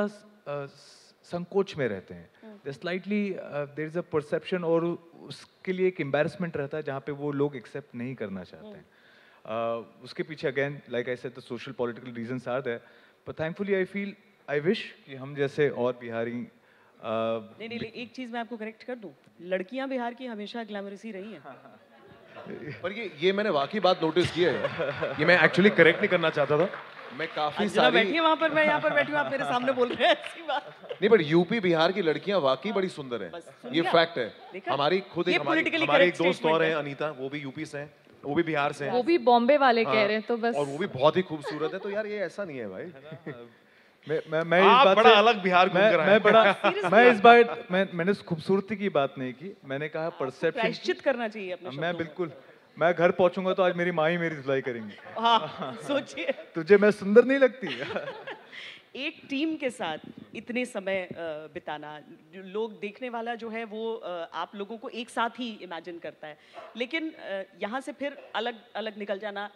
Speaker 5: संकोच में रहते हैं। Slightly there is a perception, और उसके लिए एक एम्बैरसमेंट रहता है जहाँ पे वो लोग एक्सेप्ट नहीं करना चाहते हैं। uh, उसके पीछे again like I said the social political reasons are there, but thankfully I feel I wish कि हम जैसे और बिहारी uh,
Speaker 1: नहीं नहीं एक चीज़ मैं आपको करेक्ट कर दूं, लड़कियां बिहार की हमेशा ग्लैमरस ही रही हैं।
Speaker 4: पर ये ये मैंने वाकई बात नोटिस की है, ये मैं एक्चुअली करेक्ट नहीं करना चाहता था। मैं काफी सारी
Speaker 1: बैठी वहाँ पर, मैं यहाँ पर बैठी हूँ, आप मेरे सामने बोल रहे हैं ऐसी बात
Speaker 4: नहीं, बट यूपी बिहार की लड़कियां वाकई बड़ी सुंदर हैं, ये फैक्ट है। हमारी खुद एक हमारी हमारे एक दोस्त और हैं अनीता, वो भी यूपी से हैं, वो भी बिहार से हैं,
Speaker 3: वो भी बॉम्बे वाले कह रहे हैं, तो बस,
Speaker 4: और वो भी बहुत ही खूबसूरत है। तो यार ये ऐसा नहीं है भाई।
Speaker 5: मैं मैं मैं इस
Speaker 4: आप
Speaker 5: बात
Speaker 4: बड़ा
Speaker 5: से
Speaker 4: अलग बिहार घूम
Speaker 5: मैं,
Speaker 4: कर आए
Speaker 5: मैं बड़ा मैं इस बात मैं मैंने खूबसूरती की बात नहीं की, मैंने कहा परसेप्शन
Speaker 1: प्रायश्चित करना चाहिए अपने शब्दों
Speaker 5: मैं
Speaker 1: में।
Speaker 5: बिल्कुल मैं घर पहुंचूंगा तो आज मेरी माँ ही मेरी धुलाई करेंगी।
Speaker 1: हाँ, सोचिए
Speaker 5: तुझे मैं सुंदर नहीं लगती?
Speaker 1: एक टीम के साथ इतने समय अ, बिताना, जो लोग देखने वाला जो है वो अ, आप लोगों को एक साथ ही इमेजिन करता है, लेकिन अ, यहाँ से फिर अलग अलग निकल जाना,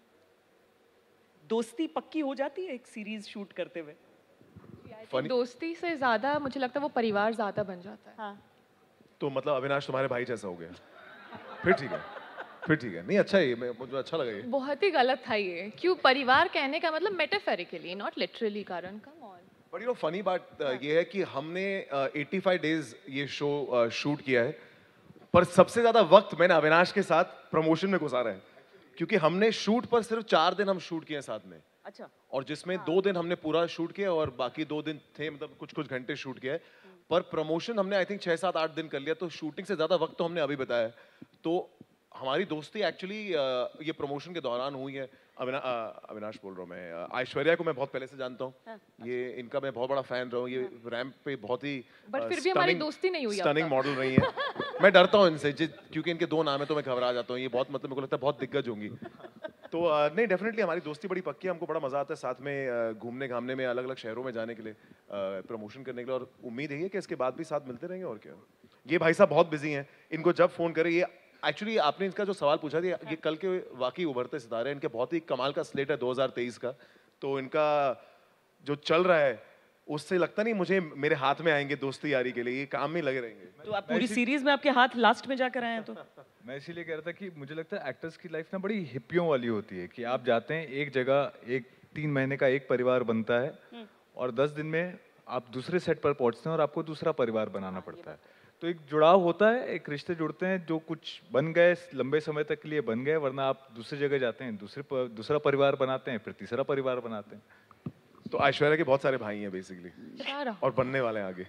Speaker 1: दोस्ती पक्की हो जाती है एक सीरीज शूट करते हुए?
Speaker 4: Funny-
Speaker 3: दोस्ती से ज्यादा मुझे लगता है वो परिवार ज्यादा बन जाता है।
Speaker 1: हाँ,
Speaker 4: तो मतलब अविनाश तुम्हारे भाई जैसा हो गया, फिर ठीक है, फिर ठीक है। नहीं अच्छा है, मैं मुझे अच्छा लगा ये।
Speaker 3: बहुत ही गलत था ये, क्यों परिवार कहने का मतलब मेटाफोरिकली नॉट लिटरली, कारण come on.
Speaker 4: But you know funny बात ये है कि हमने पचासी डेज ये शो शूट किया है, पर सबसे ज्यादा वक्त मैंने अविनाश के साथ प्रमोशन में गुजारा है, क्योंकि हमने शूट पर सिर्फ चार दिन हम शूट किए साथ में,
Speaker 1: अच्छा,
Speaker 4: और जिसमें दो दिन हमने पूरा शूट किया और बाकी दो दिन थे, मतलब कुछ कुछ घंटे शूट किया है। पर प्रमोशन हमने आई थिंक छः सात आठ दिन कर लिया, तो शूटिंग से ज़्यादा वक्त तो हमने अभी बताया। तो हमारी दोस्ती एक्चुअली ये प्रमोशन के दौरान हुई है। अविना, अ, अविनाश बोल रहा हूँ मैं, अ, ऐश्वर्या को मैं बहुत पहले से जानता हूँ, ये इनका मैं बहुत बड़ा फैन रहा हूँ, ये रैंप पे बहुत ही
Speaker 3: बट फिर भी हमारी दोस्ती नहीं हुई अब
Speaker 4: स्टनिंग
Speaker 3: तक।
Speaker 4: मॉडल रही है। मैं डरता हूँ इनसे, जिस क्योंकि इनके दो नाम है तो मैं घबरा जाता हूँ, ये बहुत मतलब मेरे को लगता है बहुत दिग्गज होंगी। तो uh, नहीं डेफिनेटली हमारी दोस्ती बड़ी पक्की है, हमको बड़ा मजा आता है साथ में uh, घूमने घामने में, अलग अलग शहरों में जाने के लिए, प्रमोशन uh, करने के लिए, और उम्मीद है कि इसके बाद भी साथ मिलते रहेंगे। और क्या, ये भाई साहब बहुत बिजी हैं, इनको जब फोन करें, ये एक्चुअली आपने इनका जो सवाल पूछा था, ये कल के वाकई उभरते सितारे हैं, इनके बहुत ही कमाल का स्लेट है दो हज़ार तेईस का, तो इनका जो चल रहा है उससे लगता नहीं मुझे मेरे हाथ में आएंगे दोस्ती यारी के लिए, ये काम में लगे रहेंगे।
Speaker 1: तो आप पूरी सीरीज में आपके हाथ लास्ट में जाकर आए हैं तो?
Speaker 5: मैं इसीलिए कह रहा था कि मुझे लगता है एक्टर्स की लाइफ ना बड़ी हिप्पियों वाली होती है, कि आप जाते हैं एक जगह, एक तीन महीने का एक परिवार बनता है, और दस दिन में आप दूसरे सेट पर पहुंचते हैं और आपको दूसरा परिवार बनाना पड़ता है। तो एक जुड़ाव होता है, एक रिश्ते जुड़ते हैं, जो कुछ बन गए लंबे समय तक के लिए बन गए, वरना आप दूसरी जगह जाते हैं, दूसरे पर, दूसरा परिवार बनाते हैं, फिर तीसरा परिवार बनाते हैं।
Speaker 4: तो ऐश्वर्या के बहुत सारे भाई हैं बेसिकली,
Speaker 3: बता रहा हूँ।
Speaker 4: और बनने वाले हैं आगे।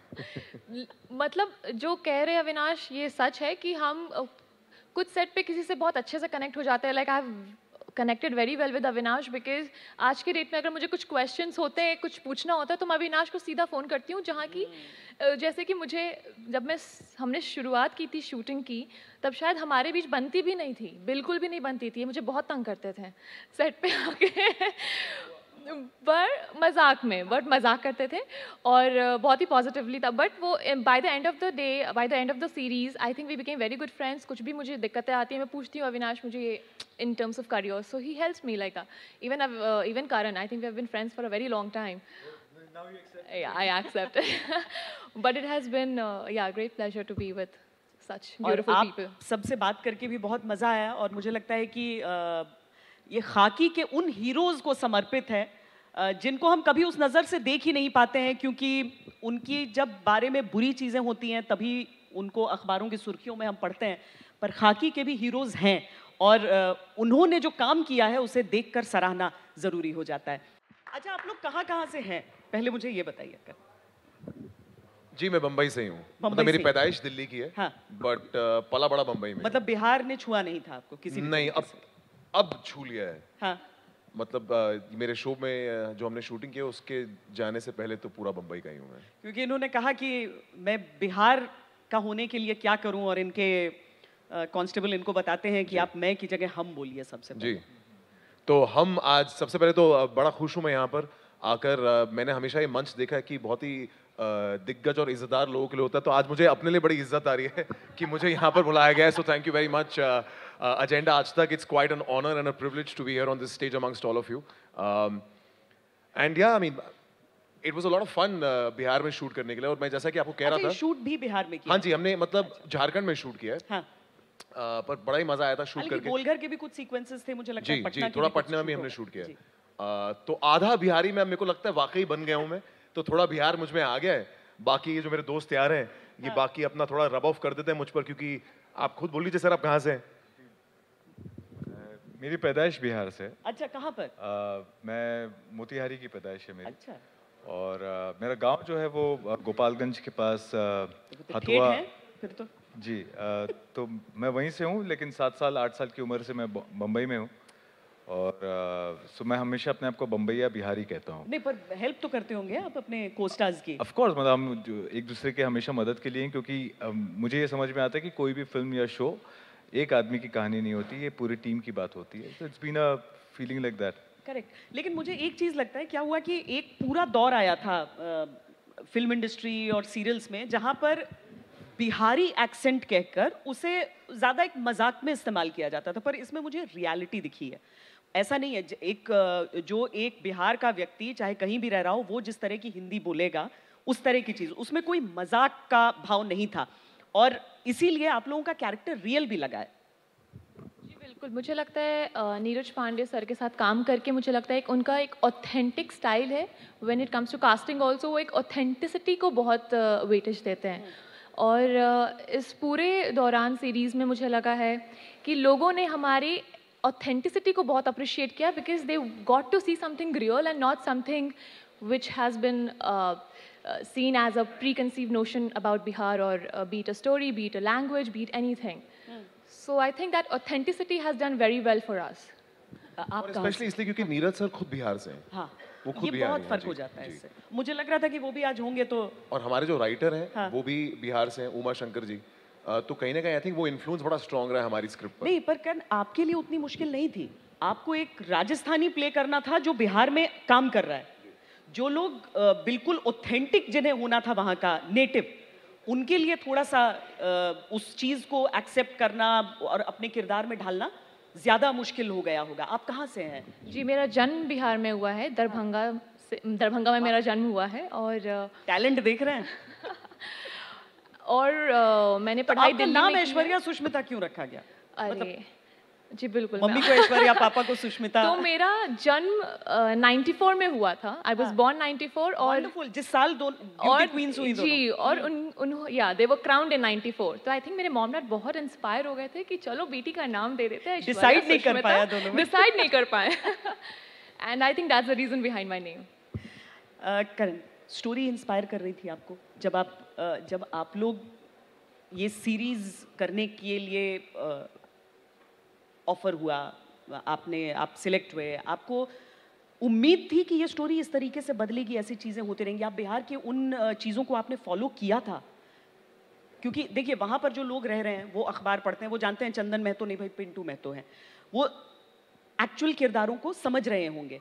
Speaker 3: मतलब जो कह रहे हैं अविनाश, ये सच है कि हम अ, कुछ सेट पे किसी से बहुत अच्छे से कनेक्ट हो जाते हैं। Like I have connected very well with Avinash, because आज के डेट में अगर मुझे कुछ क्वेश्चंस होते हैं, कुछ पूछना होता है, तो मैं अविनाश को सीधा फ़ोन करती हूँ। जहाँ की अ, जैसे कि मुझे जब मैं हमने शुरुआत की थी शूटिंग की, तब शायद हमारे बीच बनती भी नहीं थी, बिल्कुल भी नहीं बनती थी, मुझे बहुत तंग करते थे सेट पे आके। पर मजाक में बट मजाक करते थे और बहुत ही पॉजिटिवली था बट वो by the end of the day by the end of the series I think we became very good friends. कुछ भी मुझे दिक्कतें आती हैं मैं पूछती हूँ अविनाश मुझे in terms of career so he helps me like even even Karan I think we have been friends for a very long time. Yeah, I accept. But it has been uh, yeah great pleasure to be with such beautiful
Speaker 1: और
Speaker 3: people.
Speaker 1: आप सबसे बात करके भी बहुत मज़ा आया और मुझे लगता है कि अ, ये खाकी के उन हीरोज़ को समर्पित है अ, जिनको हम कभी उस नज़र से देख ही नहीं पाते हैं क्योंकि उनकी जब बारे में बुरी चीज़ें होती हैं तभी उनको अखबारों की सुर्खियों में हम पढ़ते हैं. पर खाकी के भी हीरोज़ हैं और अ, उन्होंने जो काम किया है उसे देखकर सराहना ज़रूरी हो जाता है. अच्छा, आप लोग कहाँ कहाँ से हैं पहले मुझे ये बताइए.
Speaker 4: जी मैं बम्बई से ही हूँ.
Speaker 1: बम्बई
Speaker 4: मतलब मेरी
Speaker 1: से?
Speaker 4: पैदाइश दिल्ली की है.
Speaker 1: हाँ.
Speaker 4: बट पला बड़ा बम्बई में.
Speaker 1: मतलब बिहार ने छुआ नहीं था आपको किसी भी
Speaker 4: नहीं,
Speaker 1: तरीके
Speaker 4: अब
Speaker 1: से?
Speaker 4: अब छू लिया है.
Speaker 1: हाँ.
Speaker 4: मतलब अ, मेरे शो में अ, जो हमने शूटिंग किया उसके जाने से पहले तो पूरा बम्बई का ही हूँ मैं.
Speaker 1: क्योंकि इन्होंने कहा कि मैं बिहार का होने के लिए क्या करूं और इनके कांस्टेबल इनको बताते हैं कि आप मैं की जगह हम बोलिए सबसे पहले.
Speaker 4: जी. तो हम आज सबसे पहले तो अ, बड़ा खुश हूँ मैं यहाँ पर आकर. अ, मैंने हमेशा ये मंच देखा है कि बहुत ही अ, दिग्गज और इज्जतदार लोगों के लिए होता है. तो आज मुझे अपने लिए बड़ी इज्जत आ रही है कि मुझे यहाँ पर बुलाया गया है. So thank you very much Agenda Aaj Tak. It's quite an honour and a privilege to be here on this stage amongst all of you. And या I mean it was a lot of fun Bihar में shoot करने के लिए. और मैं जैसा कि आपको कह
Speaker 1: अच्छा,
Speaker 4: रहा
Speaker 1: ये
Speaker 4: था,
Speaker 1: शूट भी बिहार में किया?
Speaker 4: हाँ जी, हमने मतलब झारखंड में शूट किया है.
Speaker 1: हाँ.
Speaker 4: अ, पर बड़ा ही मजा आया था शूट
Speaker 1: हालांकि
Speaker 4: करके.
Speaker 1: गोलघर के भी कुछ सीक्वेंसेस थे मुझे लगता है
Speaker 4: जी
Speaker 1: पटना
Speaker 4: जी
Speaker 1: के
Speaker 4: थोड़ा
Speaker 1: भी कुछ
Speaker 4: पटना में भी
Speaker 1: shoot
Speaker 4: हमने
Speaker 1: होगा.
Speaker 4: शूट किया है.
Speaker 1: जी.
Speaker 4: अ, तो आधा बिहारी में अब मेरे को लगता है वाकई बन गया हूँ मैं. तो थोड़ा बिहार मुझ में आ गया है. बाकी ये जो मेरे दोस्त यार हैं ये
Speaker 1: हाँ.
Speaker 4: बाकी अपना थोड़ा रब ऑफ कर देते हैं मुझ पर. क्योंकि आप खुद बोल लीजिए सर आप कहाँ से हैं?
Speaker 5: मेरी पैदाइश बिहार से है.
Speaker 1: अच्छा, कहाँ पर?
Speaker 5: अ, मैं मोतिहारी की पैदाइश है मेरी.
Speaker 1: अच्छा.
Speaker 5: और अ, मेरा गांव जो है वो अ, गोपालगंज के पास अ,
Speaker 1: तो ठेठ
Speaker 5: हथुआ.
Speaker 1: है फिर तो.
Speaker 5: जी अ, तो मैं वहीं से हूँ लेकिन सात साल आठ साल की उम्र से मैं ब- बम्बई में हूँ. और अ, सो मैं हमेशा अपने आप को बम्बईया बिहारी कहता हूँ.
Speaker 1: नहीं, पर हेल्प तो करते होंगे आप अपने कोस्टार्स की.
Speaker 5: ऑफ कोर्स मतलब हम जो एक दूसरे के हमेशा मदद के लिए हैं, क्योंकि अ, मुझे ये समझ में आता है कि कोई भी फिल्म या शो एक आदमी की कहानी नहीं होती, ये पूरी टीम की बात होती है. तो it's been a feeling like that.
Speaker 1: Correct. लेकिन मुझे एक चीज लगता है क्या हुआ कि एक पूरा दौर आया था फिल्म इंडस्ट्री और सीरियल्स में जहां पर बिहारी एक्सेंट कहकर उसे ज्यादा एक मजाक में इस्तेमाल किया जाता था. पर इसमें मुझे रियलिटी दिखी है. ऐसा नहीं है ज- एक अ, जो एक बिहार का व्यक्ति चाहे कहीं भी रह रहा हो वो जिस तरह की हिंदी बोलेगा उस तरह की चीज उसमें कोई मजाक का भाव नहीं था और इसीलिए आप लोगों का कैरेक्टर रियल भी लगा है.
Speaker 3: जी बिल्कुल मुझे लगता है अ, नीरज पांडे सर के साथ काम करके मुझे लगता है एक उनका एक ऑथेंटिक स्टाइल है. When it comes to casting also वो एक ऑथेंटिसिटी को बहुत वेटेज देते हैं. और अ, इस पूरे दौरान सीरीज़ में मुझे लगा है कि लोगों ने हमारी ऑथेंटिसिटी को बहुत अप्रिशिएट किया because they got to see something real and not something which has been seen as a preconceived notion about Bihar or uh, be it a story, be it a language, be it anything. So I think that authenticity has done very well for us.
Speaker 1: अ, आप
Speaker 4: और
Speaker 1: कहाँ
Speaker 4: specially इसलिए क्योंकि Neeraj sir खुद बिहार से हैं.
Speaker 1: से? हाँ.
Speaker 4: वो खुद
Speaker 1: ये
Speaker 4: बिहारी
Speaker 1: बहुत
Speaker 4: हैं,
Speaker 1: फर्क
Speaker 4: जी,
Speaker 1: हो जाता है
Speaker 4: जी.
Speaker 1: इससे. मुझे लग रहा था कि वो भी आज होंगे तो.
Speaker 4: और हमारे जो राइटर हैं
Speaker 1: हाँ.
Speaker 4: वो भी बिहार से हैं, उमा शंकर जी. अ, तो कहीं ना कहीं आई थिंक वो इन्फ्लुएंस बड़ा स्ट्रांग रहा है हमारी स्क्रिप्ट पर.
Speaker 1: नहीं, पर कन आपके लिए उतनी मुश्किल नहीं थी. आपको एक राजस्थानी प्ले करना था जो बिहार में काम कर रहा है. जो लोग अ, बिल्कुल ऑथेंटिक जिन्हें होना था वहाँ का नेटिव उनके लिए थोड़ा सा अ, उस चीज़ को एक्सेप्ट करना और अपने किरदार में ढालना ज़्यादा मुश्किल हो गया होगा. आप कहाँ से हैं?
Speaker 3: जी मेरा जन्म बिहार में हुआ है. दरभंगा से दरभंगा में मेरा जन्म हुआ है. और अ,
Speaker 1: टैलेंट देख रहे हैं.
Speaker 3: और अ, मैंने पढ़ाई
Speaker 1: आपका
Speaker 3: दिल्ली
Speaker 1: नाम
Speaker 3: में की है.
Speaker 1: ऐश्वर्या सुष्मिता क्यों रखा गया?
Speaker 3: अरे जी बिल्कुल
Speaker 1: मम्मी
Speaker 3: मैं-
Speaker 1: को ऐश्वर्या, पापा को सुष्मिता.
Speaker 3: तो मेरा जन्म नाइन्टी फोर में हुआ था. I was born ninety four और
Speaker 1: वंडरफुल. जिस साल दो
Speaker 3: और
Speaker 1: ब्यूटी क्वींस हुई
Speaker 3: जी
Speaker 1: दोनों.
Speaker 3: और उन उन या they were crowned in ninety four. तो आई थिंक मेरे मॉम डैड बहुत इंस्पायर हो गए थे कि चलो बेटी का नाम दे देते हैं.
Speaker 1: Decide नहीं कर पाया दोनों में.
Speaker 3: डिसाइड नहीं कर पाए. And I think that's the reason behind my name.
Speaker 1: अ, करण, स्टोरी इंस्पायर कर रही थी आपको जब आप अ, जब आप लोग ये सीरीज करने के लिए ऑफर हुआ, आपने आप सिलेक्ट हुए, आपको उम्मीद थी कि ये स्टोरी इस तरीके से बदलेगी, ऐसी चीज़ें होती रहेंगी? आप बिहार के उन अ, चीज़ों को आपने फॉलो किया था? क्योंकि देखिए वहाँ पर जो लोग रह रहे हैं वो अखबार पढ़ते हैं, वो जानते हैं चंदन महतो नहीं भाई पिंटू महतो हैं, वो एक्चुअल किरदारों को समझ रहे होंगे.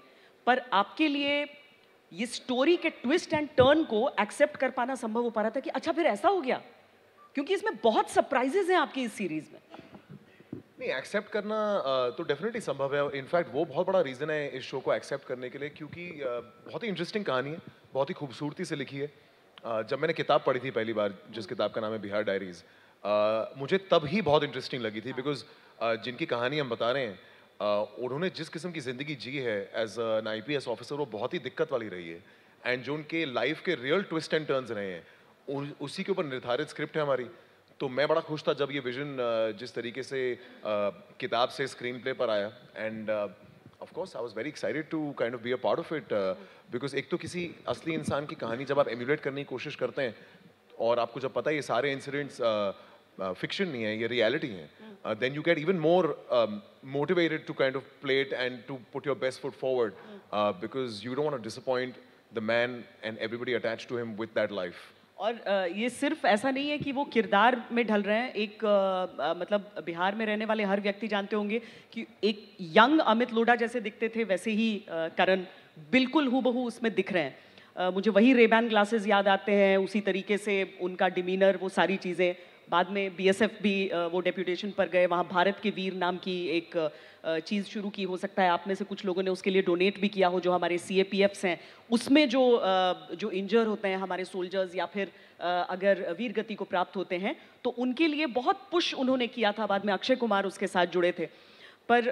Speaker 1: पर आपके लिए ये स्टोरी के ट्विस्ट एंड टर्न को एक्सेप्ट कर पाना संभव हो पा रहा था कि अच्छा फिर ऐसा हो गया, क्योंकि इसमें बहुत सरप्राइजेस हैं आपकी इस सीरीज में।
Speaker 4: नहीं, एक्सेप्ट करना uh, तो डेफिनेटली संभव है। इनफैक्ट वो बहुत बड़ा रीज़न है इस शो को एक्सेप्ट करने के लिए, क्योंकि uh, बहुत ही इंटरेस्टिंग कहानी है, बहुत ही खूबसूरती से लिखी है। uh, जब मैंने किताब पढ़ी थी पहली बार, जिस किताब का नाम है बिहार डायरीज, uh, मुझे तब ही बहुत इंटरेस्टिंग लगी थी, बिकॉज uh, जिनकी कहानी हम बता रहे हैं uh, उन्होंने जिस किस्म की ज़िंदगी जी है as an I P S officer, वो बहुत ही दिक्कत वाली रही है। एंड जो उनके लाइफ के रियल ट्विस्ट एंड टर्न्स रहे हैं, उ, उसी के ऊपर निर्धारित स्क्रिप्ट है हमारी। तो मैं बड़ा खुश था जब ये विजन जिस तरीके से किताब से स्क्रीन प्ले पर आया। And of course I was very excited to kind of be a part of it, because एक तो किसी असली इंसान की कहानी जब आप एम्यूलेट करने की कोशिश करते हैं, और आपको जब पता है ये सारे इंसिडेंट्स फिक्शन नहीं है, ये रियलिटी है, then you get even more motivated to kind of play it and to put your best foot forward, because you don't want to disappoint the man and everybody attached to him with that life.
Speaker 1: और uh, ये सिर्फ ऐसा नहीं है कि वो किरदार में ढल रहे हैं। एक uh, uh, मतलब बिहार में रहने वाले हर व्यक्ति जानते होंगे कि एक यंग अमित लोढ़ा जैसे दिखते थे, वैसे ही uh, करण बिल्कुल हूबहू उसमें दिख रहे हैं। uh, मुझे वही रेबैन ग्लासेस याद आते हैं, उसी तरीके से उनका डिमीनर, वो सारी चीज़ें। बाद में बी एस एफ भी uh, वो डेप्यूटेशन पर गए, वहाँ भारत के वीर नाम की एक uh, चीज़ शुरू की। हो सकता है आप में से कुछ लोगों ने उसके लिए डोनेट भी किया हो, जो हमारे सी ए पी एफ्स हैं, उसमें जो जो इंजर होते हैं हमारे सोल्जर्स, या फिर अगर वीर गति को प्राप्त होते हैं, तो उनके लिए बहुत पुश उन्होंने किया था। बाद में अक्षय कुमार उसके साथ जुड़े थे। पर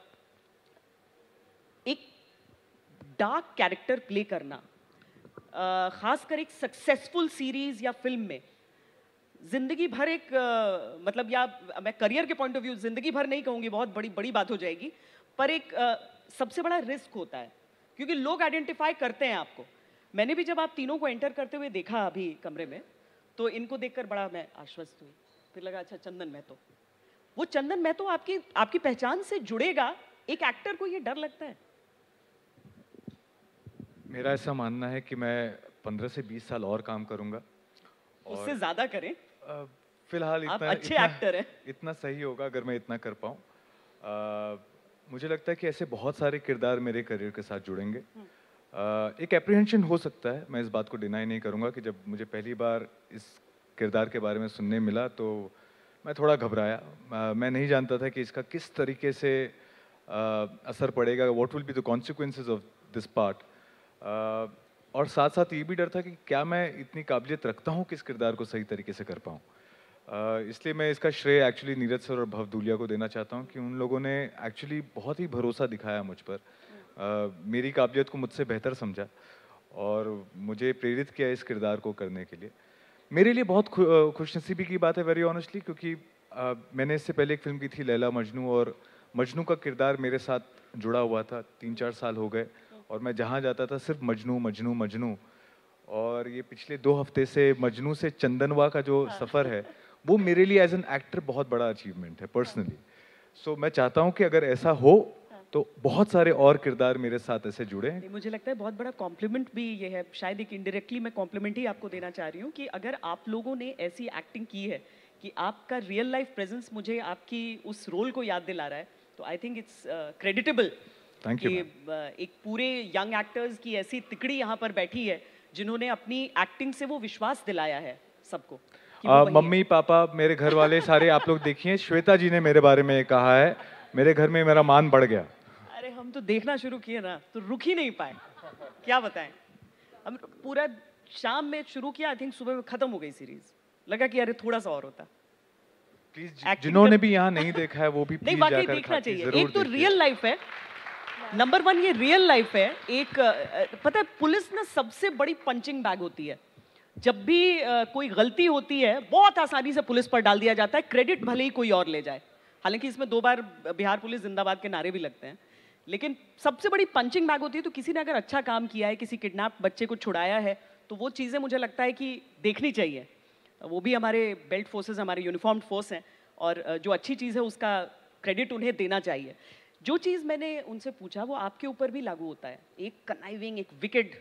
Speaker 1: एक डार्क कैरेक्टर प्ले करना, खासकर एक सक्सेसफुल सीरीज या फिल्म में, जिंदगी भर एक आ, मतलब, या मैं करियर के पॉइंट ऑफ व्यू जिंदगी भर नहीं कहूँगी, बहुत बड़ी बड़ी बात हो जाएगी, पर एक आ, सबसे बड़ा रिस्क होता है, क्योंकि लोग आइडेंटिफाई करते हैं आपको। मैंने भी जब आप तीनों को एंटर करते हुए देखा अभी कमरे में, तो इनको देखकर बड़ा मैं आश्वस्त हुई। फिर लगा अच्छा चंदन महतो, वो चंदन महतो आपकी आपकी पहचान से जुड़ेगा। एक एक्टर को ये डर लगता है?
Speaker 5: मेरा ऐसा मानना है कि मैं पंद्रह से बीस साल और काम करूंगा,
Speaker 1: उससे ज्यादा करें।
Speaker 5: फिलहाल
Speaker 1: आप
Speaker 5: इतना
Speaker 1: अच्छे
Speaker 5: इतना,
Speaker 1: एक्टर हैं।
Speaker 5: इतना सही होगा अगर मैं इतना कर पाऊँ। मुझे लगता है कि ऐसे बहुत सारे किरदार मेरे करियर के साथ जुड़ेंगे। uh, एक एप्रीहेंशन हो सकता है, मैं इस बात को डिनाई नहीं करूंगा, कि जब मुझे पहली बार इस किरदार के बारे में सुनने मिला तो मैं थोड़ा घबराया। uh, मैं नहीं जानता था कि इसका किस तरीके से uh, असर पड़ेगा, what will be the consequences of this part. और साथ साथ ये भी डर था कि क्या मैं इतनी काबिलियत रखता हूँ कि इस किरदार को सही तरीके से कर पाऊँ। uh, इसलिए मैं इसका श्रेय एक्चुअली नीरज सर और भव दूलिया को देना चाहता हूँ कि उन लोगों ने एक्चुअली बहुत ही भरोसा दिखाया मुझ पर, uh, मेरी काबिलियत को मुझसे बेहतर समझा और मुझे प्रेरित किया इस किरदार को करने के लिए। मेरे लिए बहुत खु, खुशनसीबी की बात है, वेरी ऑनेस्टली, क्योंकि uh, मैंने इससे पहले एक फिल्म की थी लैला मजनू, और मजनू का किरदार मेरे साथ जुड़ा हुआ था। तीन चार साल हो गए और मैं जहाँ जाता था सिर्फ मजनू मजनू मजनू। और ये पिछले दो हफ्ते से मजनू से चंदनवा का जो सफ़र है, वो मेरे लिए एज एन एक्टर बहुत बड़ा अचीवमेंट है पर्सनली। सो so, मैं चाहता हूँ कि अगर ऐसा हो तो बहुत सारे और किरदार मेरे साथ ऐसे जुड़े।
Speaker 1: मुझे लगता है बहुत बड़ा कॉम्प्लीमेंट भी ये है, शायद एक इनडायरेक्टली मैं कॉम्प्लीमेंट ही आपको देना चाह रही हूँ, कि अगर आप लोगों ने ऐसी एक्टिंग की है कि आपका रियल लाइफ प्रेजेंस मुझे आपकी उस रोल को याद दिला रहा है, तो आई थिंक इट्स क्रेडिटेबल कि एक पूरे यंग एक्टर्स की ऐसी तिकड़ी यहाँ पर बैठी है जिन्होंने अपनी एक्टिंग से वो विश्वास दिलाया है सबको।
Speaker 5: मम्मी पापा मेरे घर वाले सारे आप लोग देखिए, श्वेता जी ने मेरे बारे में कहा है, मेरे घर में मेरा मान बढ़ गया।
Speaker 1: अरे हम तो देखना शुरू किए ना तो रुक ही नहीं पाए, क्या बताएं। हम पूरा शाम में शुरू किया, आई थिंक सुबह में खत्म हो गई सीरीज। लगा कि अरे थोड़ा सा और होता।
Speaker 5: प्लीज जिन्होंने भी यहाँ नहीं देखा है वो भी
Speaker 1: नहीं, वाकई देखना चाहिए। एक तो रियल लाइफ है, नंबर वन ये रियल लाइफ है। एक पता है पुलिस ना सबसे बड़ी पंचिंग बैग होती है। जब भी कोई गलती होती है बहुत आसानी से पुलिस पर डाल दिया जाता है, क्रेडिट भले ही कोई और ले जाए। हालांकि इसमें दो बार बिहार पुलिस जिंदाबाद के नारे भी लगते हैं, लेकिन सबसे बड़ी पंचिंग बैग होती है। तो किसी ने अगर अच्छा काम किया है, किसी किडनैप बच्चे को छुड़ाया है, तो वो चीज़ें मुझे लगता है कि देखनी चाहिए। वो भी हमारे बेल्ट फोर्सेस, हमारे यूनिफॉर्म्ड फोर्स हैं, और जो अच्छी चीज़ है उसका क्रेडिट उन्हें देना चाहिए। जो चीज़ मैंने उनसे पूछा वो आपके ऊपर भी लागू होता है। एक कनाइविंग, एक विकेड,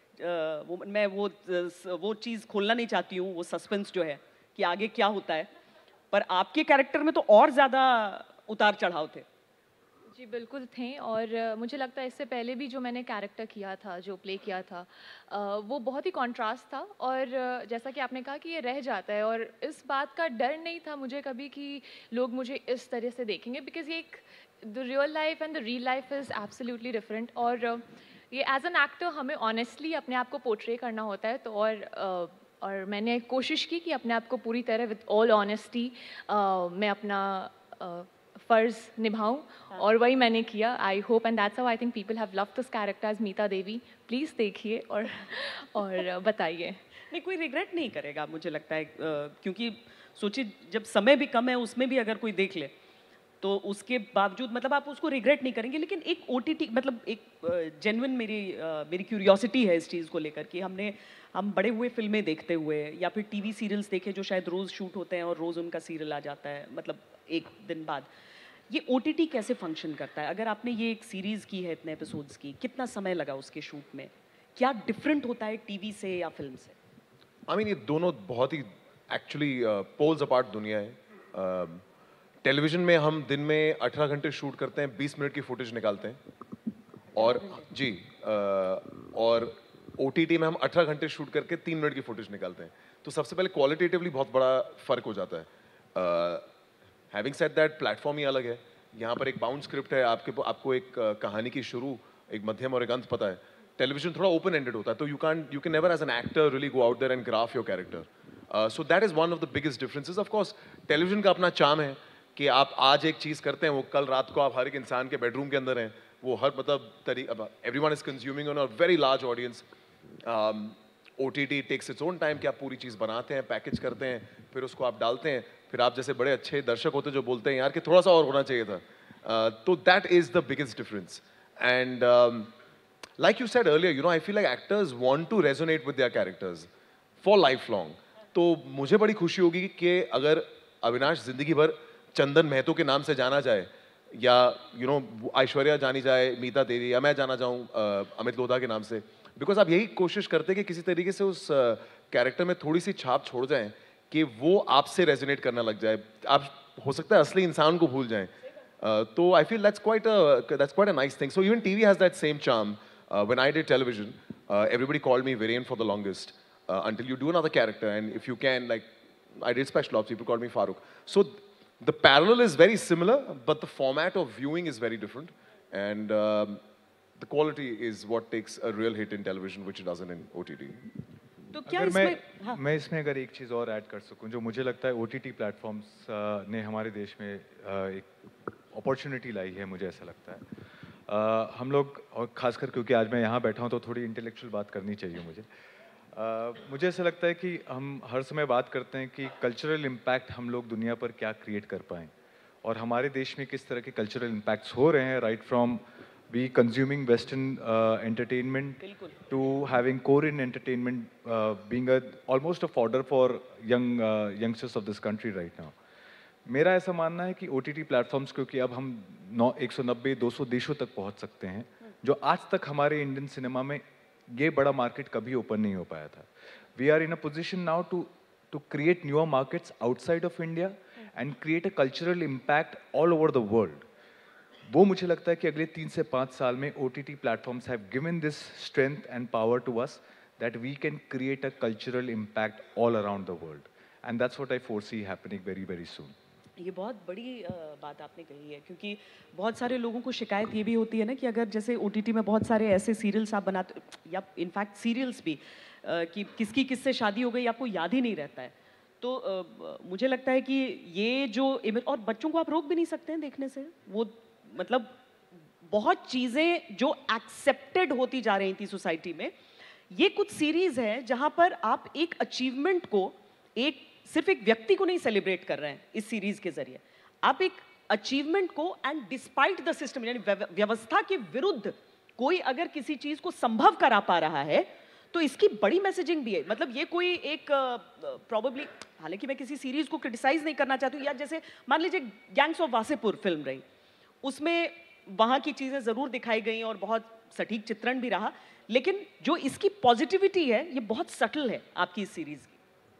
Speaker 1: वो मैं वो वो चीज़ खोलना नहीं चाहती हूँ, वो सस्पेंस जो है कि आगे क्या होता है, पर आपके कैरेक्टर में तो और ज़्यादा उतार चढ़ाव थे।
Speaker 3: जी बिल्कुल थे और अ, मुझे लगता है इससे पहले भी जो मैंने कैरेक्टर किया था, जो प्ले किया था, अ, वो बहुत ही कॉन्ट्रास्ट था और अ, जैसा कि आपने कहा कि ये रह जाता है और इस बात का डर नहीं था मुझे कभी कि लोग मुझे इस तरह से देखेंगे, बिकॉज़ ये एक the real life and the real life is absolutely different और अ, ये एज एन एक्टर हमें ऑनेस्टली अपने आप को पोर्ट्रे करना होता है, तो और अ, और मैंने कोशिश की कि अपने आप को पूरी तरह विद ऑल ऑनेस्टी मैं अपना अ, फ़र्ज़ निभाऊं और वही मैंने किया. I hope and that's how I think people have loved this character as Meeta Devi. Please देखिए और और बताइए.
Speaker 1: नहीं, कोई रिग्रेट नहीं करेगा मुझे लगता है, अ, क्योंकि सोचिए जब समय भी कम है उसमें भी अगर कोई देख ले तो उसके बावजूद मतलब आप उसको रिग्रेट नहीं करेंगे. लेकिन एक ओटीटी मतलब एक जेन्युइन मेरी अ, मेरी क्यूरियोसिटी है इस चीज़ को लेकर कि हमने हम बड़े हुए फिल्में देखते हुए या फिर टीवी सीरियल्स देखे जो शायद रोज़ शूट होते हैं और रोज़ उनका सीरियल आ जाता है मतलब एक दिन बाद. ये ओटीटी कैसे फंक्शन करता है? अगर आपने ये एक सीरीज़ की है इतने एपिसोड्स की, कितना समय लगा उसके शूट में? क्या डिफरेंट होता है टीवी से या फिल्म से?
Speaker 4: आई मीन ये दोनों बहुत ही एक्चुअली पोल्स अपार्ट दुनिया है. टेलीविजन में हम दिन में अठारह घंटे शूट करते हैं, बीस मिनट की फुटेज निकालते हैं और जी uh, और ओटीटी में हम अठारह घंटे शूट करके तीन मिनट की फुटेज निकालते हैं. तो सबसे पहले क्वालिटेटिवली बहुत बड़ा फर्क हो जाता है. हैविंग सेड दैट प्लेटफॉर्म ही अलग है. यहाँ पर एक बाउंड स्क्रिप्ट है, आपके आपको एक uh, कहानी की शुरू, एक मध्यम और एक अंत पता है. टेलीविजन थोड़ा ओपन एंडेड होता है, तो you can you can never as an actor really go out there and grab your character. So that is one of the biggest differences. Of course television का अपना चार्म है कि आप आज एक चीज़ करते हैं, वो कल रात को आप हर एक इंसान के बेडरूम के अंदर हैं. वो हर मतलब तरी everyone is consuming on a very large audience. OTT takes its own time कि आप पूरी चीज़ बनाते हैं, पैकेज करते हैं, फिर उसको आप डालते हैं, फिर आप जैसे बड़े अच्छे दर्शक होते हैं जो बोलते हैं यार कि थोड़ा सा और होना चाहिए था. uh, तो that is the biggest difference. And like you said earlier, you know, I feel like actors want to resonate with their characters for lifelong. तो मुझे बड़ी खुशी होगी कि अगर अविनाश जिंदगी भर चंदन महतो के नाम से जाना जाए या यू नो ऐश्वर्या जानी जाए, मीता देवी, या मैं जाना जाऊँ अमित लोधा के नाम से, बिकॉज आप यही कोशिश करते हैं कि किसी तरीके से उस कैरेक्टर uh, में थोड़ी सी छाप छोड़ जाएं कि वो आपसे रेजोनेट करना लग जाए. आप हो सकता है असली इंसान को भूल जाएं. uh, तो I feel that's quite that's quite a nice thing. So even TV has that same charm. Uh, when I did television, uh, everybody called me Viren for the longest uh, until you do another character, and if you can, like, I did special ops, people called me Farooq. So the parallel is very similar, but the format of viewing is very different, and um, the quality is what takes a real hit in television, which it doesn't in O T T.
Speaker 1: तो क्या
Speaker 5: अगर
Speaker 1: इसमें
Speaker 5: मैं
Speaker 1: हाँ.
Speaker 5: मैं इसमें अगर एक चीज़ और ऐड कर सकूं, जो मुझे लगता है ओटीटी प्लेटफॉर्म्स ने हमारे देश में uh, एक अपॉर्चुनिटी लाई है, मुझे ऐसा लगता है. Uh, हम लोग, और ख़ासकर क्योंकि आज मैं यहाँ बैठा हूँ तो थोड़ी इंटेलेक्चुअल बात करनी चाहिए मुझे. uh, मुझे ऐसा लगता है कि हम हर समय बात करते हैं कि कल्चरल इम्पैक्ट हम लोग दुनिया पर क्या क्रिएट कर पाएँ, और हमारे देश में किस तरह के कल्चरल इम्पैक्ट्स हो रहे हैं, right from we consuming western entertainment to having Korean entertainment being a almost a fodder for young youngsters of this country right now. मेरा ऐसा मानना है कि ओटीटी प्लेटफॉर्म्स, क्योंकि अब हम नौ एक सौ नब्बे दो सौ देशों तक पहुंच सकते हैं, जो आज तक हमारे इंडियन सिनेमा में ये बड़ा मार्केट कभी ओपन नहीं हो पाया था. We are in a position now to to create newer markets outside of India and create a cultural impact all over the world. वो मुझे लगता है कि अगले तीन से पाँच साल में OTT platforms have given this strength and power to us that we can create a cultural impact all around the world, and that's what I foresee happening very very soon.
Speaker 1: ये बहुत बड़ी अ, बात आपने कही है, क्योंकि बहुत सारे लोगों को शिकायत ये भी होती है ना कि अगर जैसे ओटीटी में बहुत सारे ऐसे सीरियल्स आप बनाते या इनफैक्ट सीरियल्स भी अ, कि किसकी किससे शादी हो गई आपको याद ही नहीं रहता है. तो अ, मुझे लगता है कि ये जो इमेज, और बच्चों को आप रोक भी नहीं सकते हैं देखने से. वो मतलब बहुत चीज़ें जो एक्सेप्टेड होती जा रही थी सोसाइटी में, ये कुछ सीरीज है जहाँ पर आप एक अचीवमेंट को, एक सिर्फ एक व्यक्ति को नहीं सेलिब्रेट कर रहे हैं इस सीरीज के जरिए, आप एक अचीवमेंट को, एंड डिस्पाइट द सिस्टम, यानी व्यवस्था के विरुद्ध कोई अगर किसी चीज को संभव करा पा रहा है तो इसकी बड़ी मैसेजिंग भी है. मतलब ये कोई एक प्रॉबेबली, हालांकि मैं किसी सीरीज को क्रिटिसाइज नहीं करना चाहती हूँ, या जैसे मान लीजिए गैंग्स ऑफ वासेपुर फिल्म रही, उसमें वहाँ की चीज़ें ज़रूर दिखाई गई और बहुत सटीक चित्रण भी रहा, लेकिन जो इसकी पॉजिटिविटी है ये बहुत सटल है आपकी इस सीरीज की.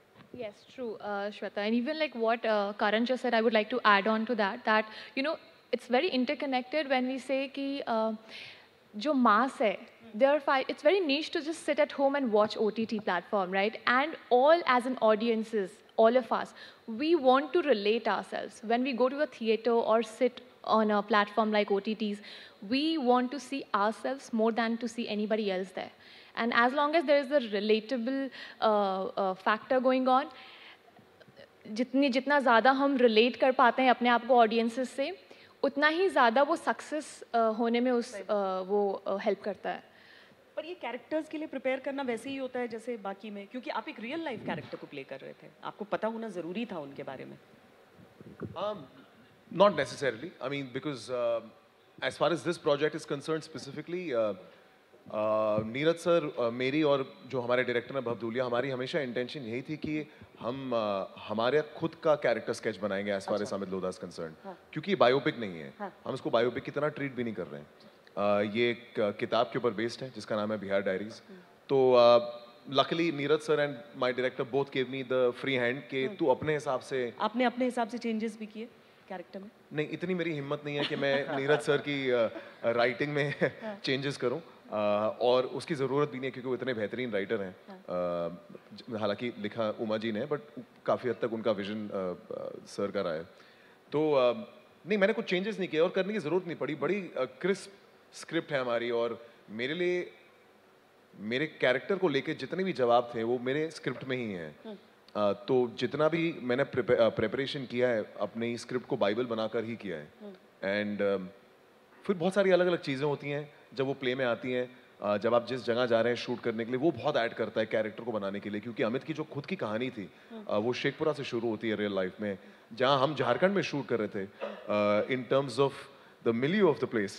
Speaker 3: Yes, true, uh, Shweta. And even like what uh, Karan just said, I would like to add on to that, that, you know, it's very interconnected when we say कि uh, जो mass है, there are five, it's very niche to just sit at home and watch O T T platform, right? And all as an audiences, all of us, we want to relate ourselves. When we go to a theater or sit on a platform like O T Ts, we want to see ourselves more than to see anybody else there. And as long as there is a relatable uh, uh, factor going on, जितनी जितना ज़्यादा हम relate कर पाते हैं अपने आप को audiences से, उतना ही ज़्यादा वो success uh, होने में उस uh, वो uh, help करता है.
Speaker 1: पर ये कैरेक्टर्स के लिए प्रिपेयर करना वैसे ही होता है जैसे बाकी में, क्योंकि आप एक रियल लाइफ कैरेक्टर को प्ले कर रहे थे, आपको पता होना ज़रूरी था उनके बारे में.
Speaker 4: Um, not necessarily. I mean, because uh, as far as this project is concerned specifically, uh, uh, Neeraj sir, uh, मेरी और जो हमारे डायरेक्टर हैं भवदूलिया, हमारी हमेशा इंटेंशन यही थी कि हम uh, हमारे खुद का कैरेक्टर स्केच बनाएंगे as far as Amit Lodha is concerned.
Speaker 1: हाँ.
Speaker 4: क्योंकि ये बायोपिक नहीं है,
Speaker 1: हाँ.
Speaker 4: हम इसको बायोपिक की तरह ट्रीट भी नहीं कर रहे हैं. uh, ये एक uh, किताब के ऊपर बेस्ड है जिसका नाम है बिहार डायरीज. तो luckily Neeraj sir and my director both give me the free hand कि तू अपने हिसाब से.
Speaker 1: आपने अपने हिसाब से चेंजेस भी किए कैरेक्टर में?
Speaker 4: नहीं, इतनी मेरी हिम्मत नहीं है कि मैं नीरज सर की राइटिंग uh, में चेंजेस करूं, uh, और उसकी ज़रूरत भी नहीं है क्योंकि वो इतने बेहतरीन राइटर हैं. uh, हालांकि लिखा उमा जी ने, बट काफ़ी हद तक उनका विजन सर का रहा है. तो uh, नहीं, मैंने कुछ चेंजेस नहीं किए और करने की ज़रूरत नहीं पड़ी. बड़ी क्रिस्प स्क्रिप्ट है हमारी और मेरे लिए मेरे कैरेक्टर को लेके जितने भी जवाब थे वो मेरे स्क्रिप्ट में ही हैं. Uh, तो जितना भी मैंने प्रिपरेशन किया है अपने ही स्क्रिप्ट को बाइबल बनाकर ही किया है. एंड uh, फिर बहुत सारी अलग अलग चीज़ें होती हैं जब वो प्ले में आती हैं. uh, जब आप जिस जगह जा रहे हैं शूट करने के लिए, वो बहुत ऐड करता है कैरेक्टर को बनाने के लिए. क्योंकि अमित की जो खुद की कहानी थी uh, वो शेखपुरा से शुरू होती है रियल लाइफ में, जहाँ हम झारखंड में शूट कर रहे थे. In terms of the milieu of the place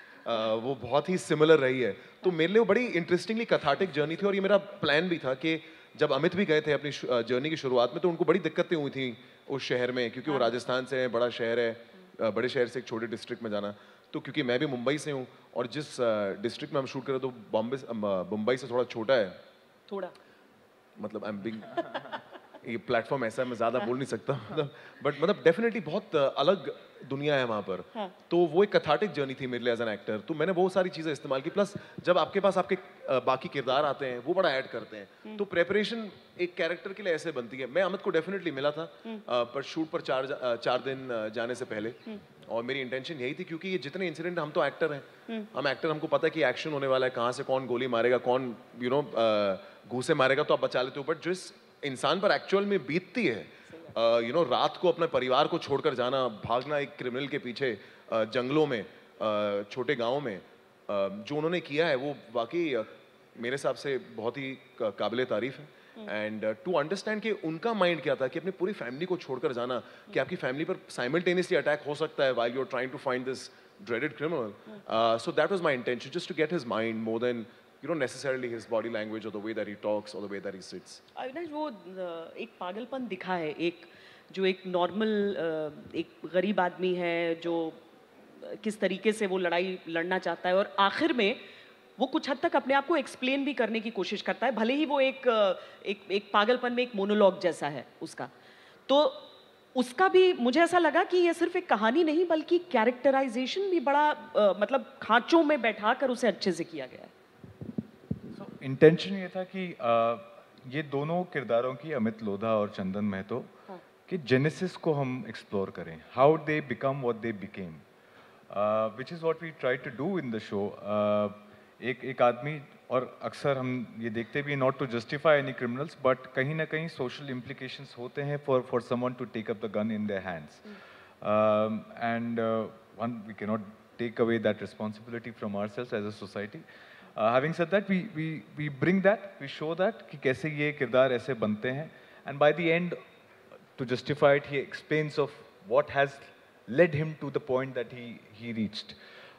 Speaker 4: वो बहुत ही सिमिलर रही है. तो मेरे लिए वो बड़ी इंटरेस्टिंगली कथाटिक जर्नी थी. और ये मेरा प्लान भी था कि जब अमित भी गए थे अपनी जर्नी की शुरुआत में तो उनको बड़ी दिक्कतें हुई थी उस शहर में, क्योंकि वो राजस्थान से है, बड़ा शहर है, बड़े शहर से एक छोटे डिस्ट्रिक्ट में जाना. तो क्योंकि मैं भी मुंबई से हूँ और जिस डिस्ट्रिक्ट में हम शूट करें तो बॉम्बे मुंबई से थोड़ा छोटा है.
Speaker 1: थोड़ा
Speaker 4: मतलब आई एम बिग, ये प्लेटफॉर्म ऐसा है मैं ज़्यादा बोल नहीं सकता, मतलब बट मतलब डेफिनेटली बहुत अलग दुनिया है वहाँ पर.
Speaker 1: हाँ.
Speaker 4: तो वो एक कथाटिक जर्नी थी मेरे लिए एज एन एक्टर. तो मैंने वो सारी चीज़ें इस्तेमाल की. प्लस जब आपके पास आपके uh, बाकी किरदार आते हैं वो बड़ा ऐड करते हैं. तो प्रेपरेशन एक कैरेक्टर के लिए ऐसे बनती है. मैं अमित को डेफिनेटली मिला था uh, पर शूट पर चार uh, चार दिन uh, जाने से पहले. और मेरी इंटेंशन यही थी क्योंकि ये जितने इंसिडेंट, हम तो एक्टर हैं, हम एक्टर, हमको पता है कि एक्शन होने वाला है, कहाँ से कौन गोली मारेगा, कौन यू नो घूसे मारेगा, तो आप बचा लेते हो. बट जिस इंसान पर एक्चुअल में बीतती है, यू नो रात को अपने परिवार को छोड़कर जाना, भागना एक क्रिमिनल के पीछे uh, जंगलों में, uh, छोटे गाँव में, uh, जो उन्होंने किया है वो वाकई uh, मेरे हिसाब से बहुत ही काबिल तारीफ है. एंड टू अंडरस्टैंड कि उनका माइंड क्या था कि अपनी पूरी फैमिली को छोड़कर जाना, कि आपकी फैमिली पर साइमल्टेनियसली अटैक हो सकता है while you are trying to find this dreaded criminal. Uh, so that was my intention, just to get his mind more than, you know, necessarily his body language or the way that he talks or the way that he sits.
Speaker 1: Avinash, वो एक पागलपन दिखा है, एक जो एक normal एक गरीब आदमी है जो किस तरीके से वो लड़ाई लड़ना चाहता है और आखिर में वो कुछ हद तक अपने आप को एक्सप्लेन भी करने की कोशिश करता है, भले ही वो एक एक एक पागलपन में एक मोनोलॉग जैसा है उसका. तो उसका भी मुझे ऐसा लगा कि ये सिर्फ एक कहानी नहीं बल्कि कैरेक्टराइजेशन भी बड़ा uh, मतलब खांचों में बैठाकर उसे अच्छे से किया गया है.
Speaker 5: so, इंटेंशन ये था कि uh, ये दोनों किरदारों की, अमित लोधा और चंदन महतो, हाँ. कि जेनेसिस को हम एक्सप्लोर करें, how they become what they became, which is what we try to do in the show. एक एक आदमी, और अक्सर हम ये देखते भी, not to justify any criminals, but कहीं ना कहीं सोशल इम्प्लीकेशंस होते हैं for for someone to take up the gun in their hands, and one we can not take away that responsibility from ourselves as a society. Having said that, we we we bring that, we show that कि कैसे ये किरदार ऐसे बनते हैं, and by the end to justify it he explains of what has led him to the point that he he reached.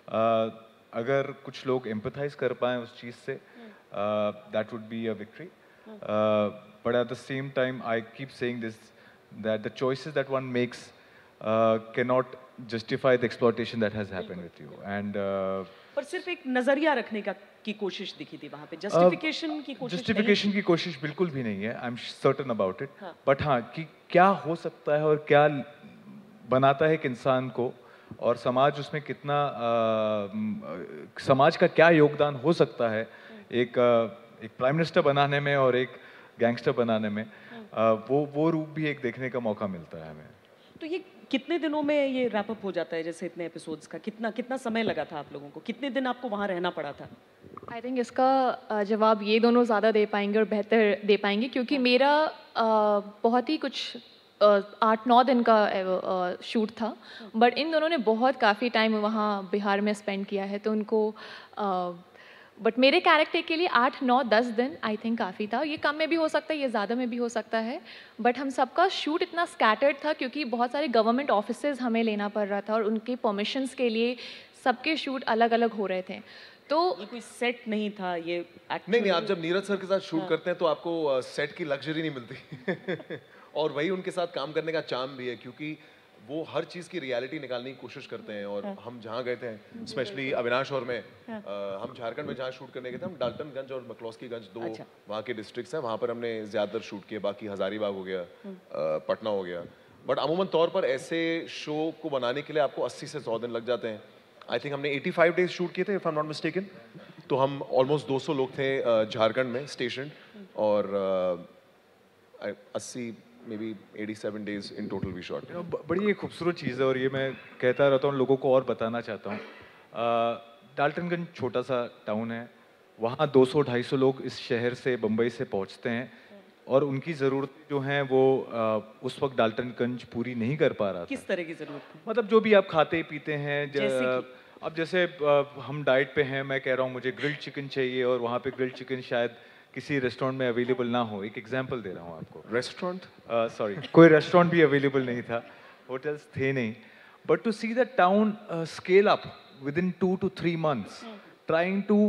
Speaker 5: अगर कुछ लोग एम्पथाइज कर पाएं उस चीज़ से, that would be a victory. But at the same time I keep saying this, that the choices that one makes can not justify the exploitation that has happened with you. And
Speaker 1: पर सिर्फ एक नजरिया रखने का की कोशिश दिखी थी वहाँ पे, जस्टिफिकेशन की कोशिश
Speaker 5: जस्टिफिकेशन की कोशिश बिल्कुल भी नहीं है. I am certain about it. But हाँ, कि क्या हो सकता है और क्या बनाता है एक इंसान को और समाज उसमें कितना आ, म, समाज का क्या योगदान हो सकता है एक आ, एक प्राइम मिनिस्टर बनाने में और एक गैंगस्टर बनाने में, आ, वो वो रूप भी एक देखने का मौका मिलता है हमें।
Speaker 1: तो ये कितने दिनों में ये रैप अप हो जाता है, जैसे इतने एपिसोड्स का कितना कितना समय लगा था आप लोगों को, कितने दिन आपको वहाँ रहना पड़ा था?
Speaker 3: आई थिंक इसका अ, जवाब ये दोनों ज़्यादा दे पाएंगे और बेहतर दे पाएंगे, क्योंकि मेरा अ, बहुत ही कुछ अ, आठ नौ दिन का शूट था, बट इन दोनों ने बहुत काफ़ी टाइम वहाँ बिहार में स्पेंड किया है, तो उनको बट मेरे कैरेक्टर के लिए आठ नौ दस दिन आई थिंक काफ़ी था। ये कम में भी हो सकता है, ये ज़्यादा में भी हो सकता है, बट हम सबका शूट इतना स्कैटर्ड था क्योंकि बहुत सारे गवर्नमेंट ऑफिसेज हमें लेना पड़ रहा था और उनके परमिशंस के लिए सबके शूट अलग अलग हो रहे थे। तो
Speaker 1: ये कोई सेट नहीं था ये actual-
Speaker 4: नहीं नहीं, आप जब नीरज सर के साथ शूट करते हैं तो आपको सेट की लग्जरी नहीं मिलती और वही उनके साथ काम करने का चार्म भी है, क्योंकि वो हर चीज की रियलिटी निकालने की कोशिश करते हैं। और हम जहाँ गए थे, स्पेशली अविनाश और मैं, अ, हम झारखंड में जहाँ शूट करने गए थे, हम डाल्टनगंज और मकलौस्कीगंज दो
Speaker 1: अच्छा।
Speaker 4: वहाँ के डिस्ट्रिक्ट्स हैं, वहाँ पर हमने ज्यादातर शूट किए। बाकी हजारीबाग हो गया, अ, पटना हो गया। बट अमूमन तौर पर ऐसे शो को बनाने के लिए आपको अस्सी से सौ दिन लग जाते हैं। आई थिंक हमने पचासी डेज शूट किए थे, if I am not mistaken. तो हम ऑलमोस्ट दो सौ लोग थे अ, झारखंड में स्टेशन, और अ, अस्सी मे बी सत्तासी days in total we shot.
Speaker 5: You know, ब- बड़ी एक खूबसूरत चीज़ है और ये मैं कहता रहता हूँ, लोगों को और बताना चाहता हूँ। अ, डाल्टनगंज छोटा सा टाउन है, वहाँ दो सौ ढाई सौ लोग इस शहर से, बम्बई से पहुँचते हैं और उनकी ज़रूरत जो हैं वो अ, उस वक्त डाल्टनगंज पूरी नहीं कर पा रहा था।
Speaker 1: किस तरह की जरूरत थी?
Speaker 5: मतलब जो भी आप खाते पीते हैं, ज-
Speaker 1: जैसे कि?
Speaker 5: अब जैसे अ, हम डाइट पे हैं, मैं कह रहा हूँ मुझे ग्रिल्ड चिकन चाहिए और वहाँ पे ग्रिल्ड चिकन शायद किसी रेस्टोरेंट में अवेलेबल ना हो। एक एग्जांपल दे रहा हूँ आपको।
Speaker 4: रेस्टोरेंट?
Speaker 5: सॉरी, कोई रेस्टोरेंट भी अवेलेबल नहीं था, होटल्स थे नहीं, but to see the town scale up within two two three months, trying to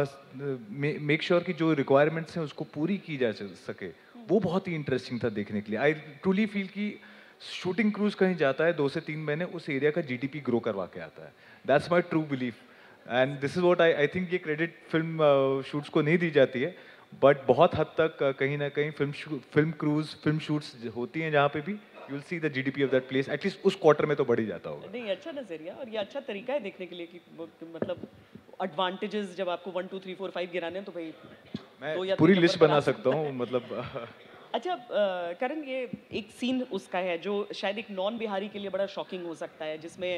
Speaker 5: make sure कि जो रिक्वायरमेंट्स हैं उसको पूरी की जा सके, वो बहुत ही इंटरेस्टिंग था देखने के लिए। आई ट्रूली फील कि शूटिंग क्रूज कहीं जाता है दो से तीन महीने, उस एरिया का जीडीपी ग्रो करवा के आता है। That's my true belief and this is what I I think. ये क्रेडिट फिल्म शूट्स को नहीं दी जाती है, बट बहुत हद तक uh, कहीं ना कहीं film film crews film shoots होती हैं जहाँ पे भी you will see the GDP of that place, at least उस क्वार्टर में तो बढ़ ही जाता होगा।
Speaker 1: नहीं, अच्छा नजरिया और ये अच्छा तरीका है देखने के लिए कि वो- कि मतलब एडवांटेजेस जब आपको one two three four five गिराने हैं तो भाई दो या
Speaker 5: मैं पूरी
Speaker 1: तीन
Speaker 5: लिस्ट
Speaker 1: नंबर
Speaker 5: बना
Speaker 1: बना
Speaker 5: सकता हूँ मतलब।
Speaker 1: अच्छा अ, करण, ये एक सीन उसका है जो शायद एक नॉन बिहारी के लिए बड़ा शॉकिंग हो सकता है, जिसमें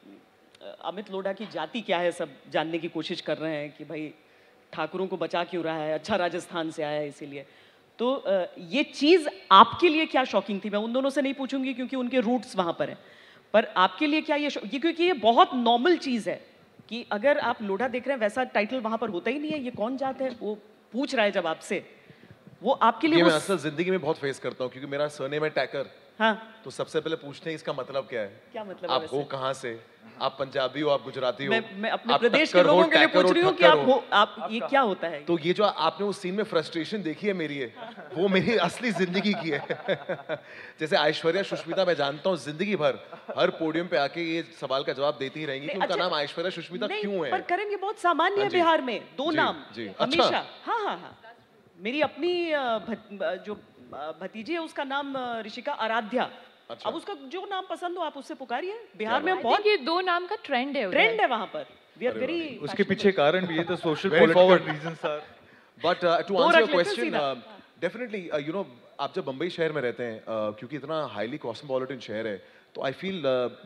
Speaker 1: अ, अमित लोढ़ा की जाति क्या है सब जानने की कोशिश कर रहे हैं कि भाई ठाकुरों को बचा क्यों रहा है, अच्छा राजस्थान से आया है इसीलिए। तो अ, ये चीज़ आपके लिए क्या शॉकिंग थी? मैं उन दोनों से नहीं पूछूंगी क्योंकि उनके रूट्स वहाँ पर हैं, पर आपके लिए क्या ये शॉ- ये क्योंकि ये बहुत नॉर्मल चीज़ है कि अगर आप लोढ़ा देख रहे हैं वैसा टाइटल वहाँ पर होता ही नहीं है। ये कौन जात है वो पूछ रहा है जब आपसे, वो आपके लिए
Speaker 4: ये
Speaker 1: वो
Speaker 4: मैं असल जिंदगी में बहुत फेस करता हूँ, क्योंकि मेरा सरनेम है टैकर।
Speaker 1: हाँ,
Speaker 4: तो सबसे पहले पूछते हैं इसका मतलब क्या है,
Speaker 1: क्या मतलब है
Speaker 4: आप
Speaker 1: वैसे?
Speaker 4: हो कहाँ से, आप पंजाबी हो, आप गुजराती हो,
Speaker 1: मैं मैं अपने
Speaker 4: आप
Speaker 1: प्रदेश के
Speaker 4: टक्कर हो,
Speaker 1: लोगों के लिए
Speaker 4: टैकर
Speaker 1: पूछ रही हूँ कि
Speaker 4: ठक्कर
Speaker 1: आप हो, आप ये क्या होता है?
Speaker 4: तो ये जो आपने उस सीन में फ्रस्ट्रेशन देखी है मेरी है, वो मेरी असली जिंदगी की है। जैसे ऐश्वर्या सुष्मिता मैं जानता हूँ जिंदगी भर हर पोडियम पे आके ये सवाल का जवाब देती ही रहेंगी कि
Speaker 1: नहीं,
Speaker 4: उनका
Speaker 1: अच्छा,
Speaker 4: नाम ऐश्वर्या सुष्मिता
Speaker 1: नहीं,
Speaker 4: क्यों है।
Speaker 1: पर करण ये बहुत सामान्य है
Speaker 4: हाँ जी।
Speaker 1: बिहार में, दो
Speaker 4: जी,
Speaker 1: नाम
Speaker 4: जी,
Speaker 1: हमेशा।
Speaker 4: अच्छा।
Speaker 1: हाँ हाँ हाँ, मेरी अपनी अ, भत- अ, जो अ, भतीजी है उसका नाम अ, ऋषिका आराध्या।
Speaker 4: अच्छा।
Speaker 1: अब उसका जो नाम पसंद हो आप उससे पुकारिए। बिहार में
Speaker 3: I
Speaker 1: हम
Speaker 3: think
Speaker 1: बहुत
Speaker 3: ये दो नाम का ट्रेंड है उधर।
Speaker 1: ट्रेंड है वहाँ पर। वी आर
Speaker 4: अरे
Speaker 1: वेरी
Speaker 5: उसके पीछे कारण भी है, तो social
Speaker 4: Very forward.
Speaker 5: Political reasons are.
Speaker 4: But to
Speaker 1: दो
Speaker 4: आंसर
Speaker 1: रख
Speaker 4: योर
Speaker 1: लेते हैं
Speaker 4: क्वेश्चन,
Speaker 1: सीधा।
Speaker 4: डेफिनेटली यू नो आप जब बम्बई शहर में रहते हैं, uh, क्योंकि इतना हाईली कॉस्मोपॉलिटन शहर है, तो I feel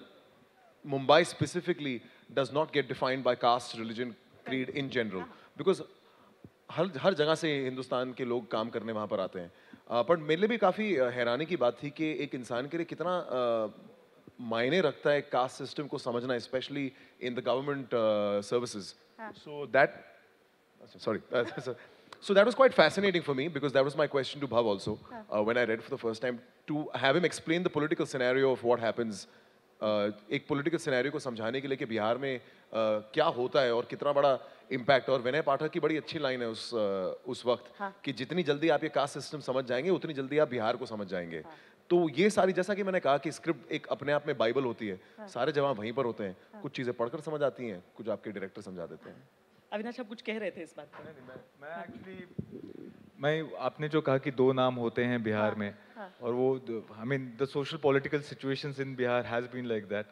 Speaker 4: Mumbai specifically does not get defined by caste, religion, creed in general, because हर हर जगह से हिंदुस्तान के लोग काम करने वहाँ पर आते हैं। uh, पर मेरे लिए भी काफ़ी हैरानी की बात थी कि एक इंसान के लिए कितना uh, मायने रखता है कास्ट सिस्टम को समझना, specially in the government services. So that sorry so that was quite fascinating for me, because that was my question to Bhav also, uh, when I read for the first time, to have him explain the political scenario of what happens, uh, एक political scenario को समझाने के लिए कि बिहार में uh, क्या होता है और कितना बड़ा इम्पैक्ट। और विनय पाठक की बड़ी अच्छी लाइन है उस uh, उस वक्त, कि जितनी जल्दी आप ये कास्ट सिस्टम समझ जाएंगे उतनी जल्दी आप बिहार को समझ जाएंगे। तो ये सारी, जैसा कि मैंने कहा कि स्क्रिप्ट एक अपने आप में बाइबल होती है, सारे जवाब वहीं पर होते हैं, कुछ चीज़ें पढ़कर समझ आती हैं, कुछ आपके डायरेक्टर समझा देते हैं।
Speaker 1: अविनाश आप कुछ कह रहे थे इस बात पर?
Speaker 5: मैं एक्चुअली मैं आपने जो कहा कि दो नाम होते हैं बिहार में, और वो I mean the social political situations in Bihar has been like that.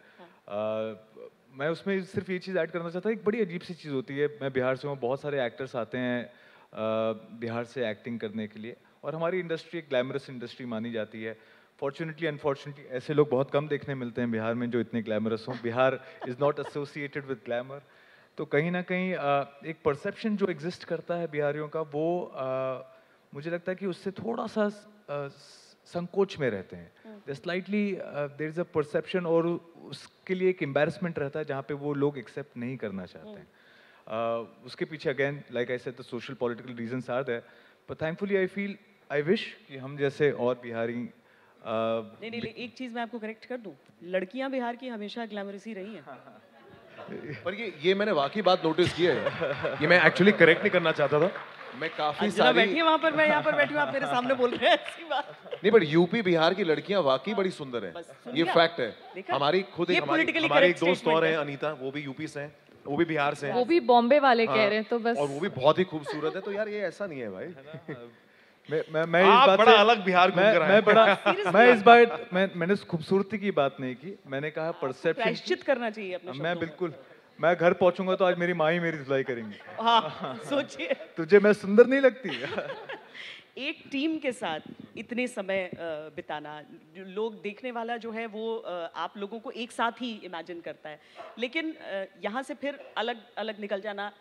Speaker 5: uh, मैं उसमें सिर्फ ये चीज़ ऐड करना चाहता हूँ, एक बड़ी अजीब सी चीज़ होती है, मैं बिहार से हूँ, बहुत सारे एक्टर्स आते हैं uh, बिहार से एक्टिंग करने के लिए, और हमारी इंडस्ट्री एक ग्लैमरस इंडस्ट्री मानी जाती है। फॉर्चुनेटली अनफॉर्चुनेटली ऐसे लोग बहुत कम देखने मिलते हैं बिहार में जो इतने ग्लैमरस हों। Bihar is not associated with glamour. तो कहीं ना कहीं uh, एक परसेप्शन जो एग्जिस्ट करता है बिहारियों का, वो uh, मुझे लगता है कि उससे थोड़ा सा uh, संकोच में रहते हैं। Slightly there is a perception, और उसके लिए एक एम्बैरसमेंट रहता है जहाँ पे वो लोग एक्सेप्ट नहीं करना चाहते हैं। uh, उसके पीछे again like I said the social political reasons are there, but thankfully I feel I wish कि हम जैसे और बिहारी uh,
Speaker 1: नहीं नहीं एक चीज मैं आपको करेक्ट कर दूं, लड़कियां बिहार की हमेशा ग्लैमरस ही रही हैं।
Speaker 4: पर ये ये मैंने वाकई बात नोटिस की है, ये मैं एक्चुअली करेक्ट नहीं करना चाहता था। मैं काफी सारी
Speaker 1: बैठी वहां पर, मैं यहाँ पर बैठी हूँ, आप मेरे सामने बोल रहे हैं ऐसी बात
Speaker 4: नहीं, बट यूपी बिहार की लड़कियां वाकई बड़ी सुंदर हैं, ये फैक्ट है। हमारी खुद एक हमारी हमारे एक दोस्त और हैं अनीता, वो भी यूपी से हैं, वो भी बिहार से हैं,
Speaker 3: वो भी बॉम्बे वाले कह रहे हैं, तो बस
Speaker 4: और वो भी बहुत ही खूबसूरत है। तो यार ये ऐसा नहीं है भाई।
Speaker 5: मैं मैं मैं इस
Speaker 4: आप
Speaker 5: बात
Speaker 4: बड़ा
Speaker 5: से
Speaker 4: अलग बिहार घूम
Speaker 5: मैं,
Speaker 4: कर आए
Speaker 5: मैं
Speaker 4: हैं।
Speaker 5: बड़ा मैं इस बार मैं मैंने खूबसूरती की बात नहीं की, मैंने कहा परसेप्शन।
Speaker 1: प्रायश्चित करना चाहिए अपने शब्दों
Speaker 5: मैं
Speaker 1: में।
Speaker 5: बिल्कुल, मैं घर पहुंचूंगा तो आज मेरी माँ ही मेरी धुलाई करेंगी।
Speaker 1: हाँ सोचिए,
Speaker 5: तुझे मैं सुंदर नहीं लगती?
Speaker 1: एक टीम के साथ इतने समय अ, बिताना, जो लोग देखने वाला जो है वो अ, आप लोगों को एक साथ ही इमेजिन करता है, लेकिन अ, यहाँ से फिर अलग अलग निकल जाना,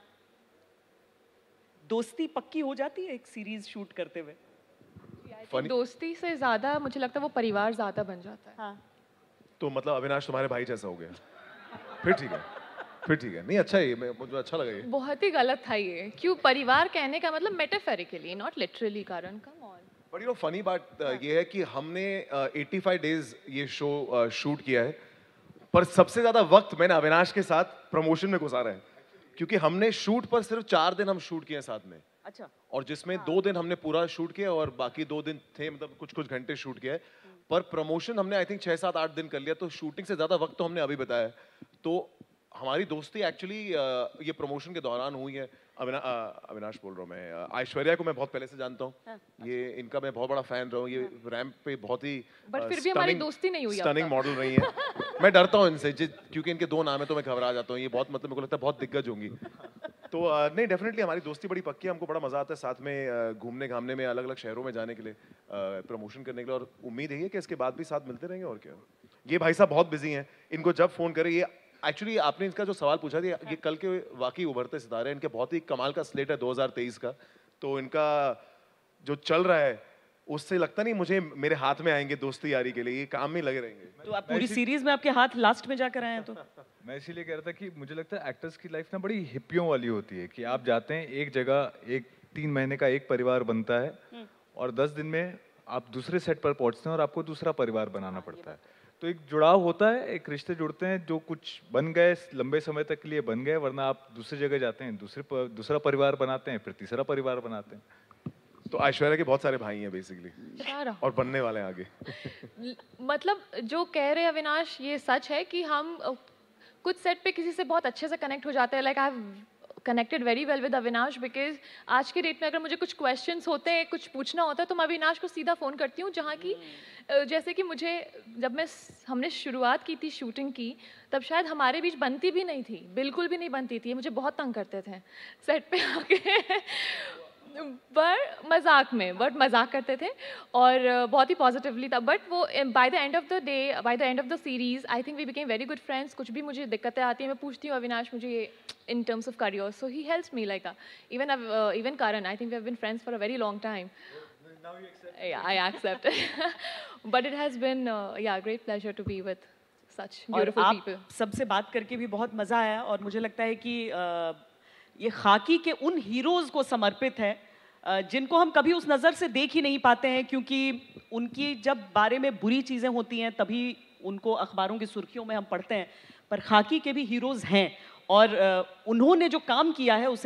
Speaker 1: दोस्ती पक्की हो जाती है एक सीरीज शूट करते हुए।
Speaker 4: Funny-
Speaker 3: दोस्ती से ज्यादा मुझे लगता है वो परिवार ज्यादा बन जाता है।
Speaker 1: हाँ
Speaker 4: तो मतलब अविनाश तुम्हारे भाई जैसा हो गया, फिर ठीक है, फिर ठीक है। नहीं अच्छा है, ये मैं- मुझे अच्छा लगा ये।
Speaker 3: बहुत ही गलत था ये, क्यों परिवार कहने का मतलब मेटाफोरिकली नॉट लिटरली, कारण come on.
Speaker 4: But you know funny बात ये है कि हमने पचासी डेज ये शो शूट किया है, पर सबसे ज्यादा वक्त मैंने अविनाश के साथ प्रमोशन में गुजारा है, क्योंकि हमने शूट पर सिर्फ चार दिन हम शूट किए साथ में,
Speaker 1: अच्छा,
Speaker 4: और जिसमें दो दिन हमने पूरा शूट किया और बाकी दो दिन थे, मतलब कुछ कुछ घंटे शूट किया है। पर प्रमोशन हमने आई थिंक छह सात आठ दिन कर लिया, तो शूटिंग से ज्यादा वक्त तो हमने अभी बताया। तो हमारी दोस्ती एक्चुअली ये प्रमोशन के दौरान हुई है। अविना, अ, अविनाश बोल रहा हूँ मैं, अ, ऐश्वर्या को मैं बहुत पहले से जानता हूँ,
Speaker 1: हाँ,
Speaker 4: ये इनका मैं बहुत बड़ा फैन रहा हूँ, ये रैंप पे बहुत ही
Speaker 3: But फिर भी हमारी दोस्ती नहीं हुई अब
Speaker 4: स्टनिंग
Speaker 3: तक।
Speaker 4: मॉडल रही है। मैं डरता हूँ इनसे, जिस- क्योंकि इनके दो नाम है तो मैं घबरा जाता हूँ, ये बहुत मतलब मेरे को लगता है बहुत दिग्गज होंगी। तो अ, नहीं डेफिनेटली हमारी दोस्ती बड़ी पक्की है, हमको बड़ा मजा आता है साथ में अ, घूमने घामने में, अलग अलग शहरों में जाने के लिए, प्रमोशन करने के लिए, और उम्मीद है कि इसके बाद भी साथ मिलते रहेंगे। और क्या, ये भाई साहब बहुत बिजी हैं, इनको जब फोन करें, ये एक्चुअली आपने इसका जो सवाल पूछा था, ये कल के वाकई उभरते सितारे हैं, इनके बहुत ही कमाल का स्लेट है दो हज़ार तेईस का, तो इनका जो चल रहा है उससे लगता नहीं मुझे मेरे हाथ में आएंगे दोस्ती यारी के लिए, ये काम में लगे रहेंगे।
Speaker 1: तो आप पूरी सीरीज में आपके हाथ लास्ट में जाकर आए हैं तो
Speaker 5: मैं इसीलिए कह रहा था कि मुझे लगता है एक्टर्स की लाइफ ना बड़ी हिप्पियों वाली होती है, कि आप जाते हैं एक जगह, एक तीन महीने का एक परिवार बनता है, और दस दिन में आप दूसरे सेट पर पहुंचते हैं और आपको दूसरा परिवार बनाना पड़ता है। तो एक जुड़ाव होता है, एक रिश्ते जुड़ते हैं, जो कुछ बन गए लंबे समय तक के लिए बन गए, वरना आप दूसरी जगह जाते हैं, दूसरे प- दूसरा परिवार बनाते हैं, फिर तीसरा परिवार बनाते हैं।
Speaker 4: तो ऐश्वर्या के बहुत सारे भाई हैं बेसिकली,
Speaker 3: बता रहा हूँ।
Speaker 4: और बनने वाले हैं आगे।
Speaker 3: ल- मतलब जो कह रहे हैं अविनाश, ये सच है कि हम अ, कुछ सेट पे किसी से बहुत अच्छे से कनेक्ट हो जाते हैं। Like I connected very well with Avinash, because आज की डेट में अगर मुझे कुछ क्वेश्चंस होते हैं, कुछ पूछना होता है, तो मैं अविनाश को सीधा फ़ोन करती हूँ। जहाँ की अ, जैसे कि मुझे जब मैं हमने शुरुआत की थी शूटिंग की, तब शायद हमारे बीच बनती भी नहीं थी, बिल्कुल भी नहीं बनती थी, ये मुझे बहुत तंग करते थे सेट पे आके पर मजाक में, बट मजाक करते थे, और अ, बहुत ही पॉजिटिवली था। बट वो by the end of the day, by the end of the series, I think we became very good friends. कुछ भी मुझे दिक्कतें आती हैं, मैं पूछती हूँ अविनाश मुझे ये in terms of career, so he helps me like even even Karan, I think we have been friends for a very long time. Yeah, I accept. But it has been uh, yeah, great pleasure to be with such
Speaker 1: और
Speaker 3: beautiful
Speaker 1: आप
Speaker 3: people.
Speaker 1: सबसे बात करके भी बहुत मज़ा आया, और मुझे लगता है कि अ, ये खाकी के उन हीरोज़ को समर्पित है अ, जिनको हम कभी उस नज़र से देख ही नहीं पाते हैं, क्योंकि उनकी जब बारे में बुरी चीज़ें होती हैं तभी उनको अखबारों की सुर्खियों में हम पढ़ते हैं, पर खाकी के भी हीरोज़ हैं, और अ, उन्होंने जो काम किया है उसे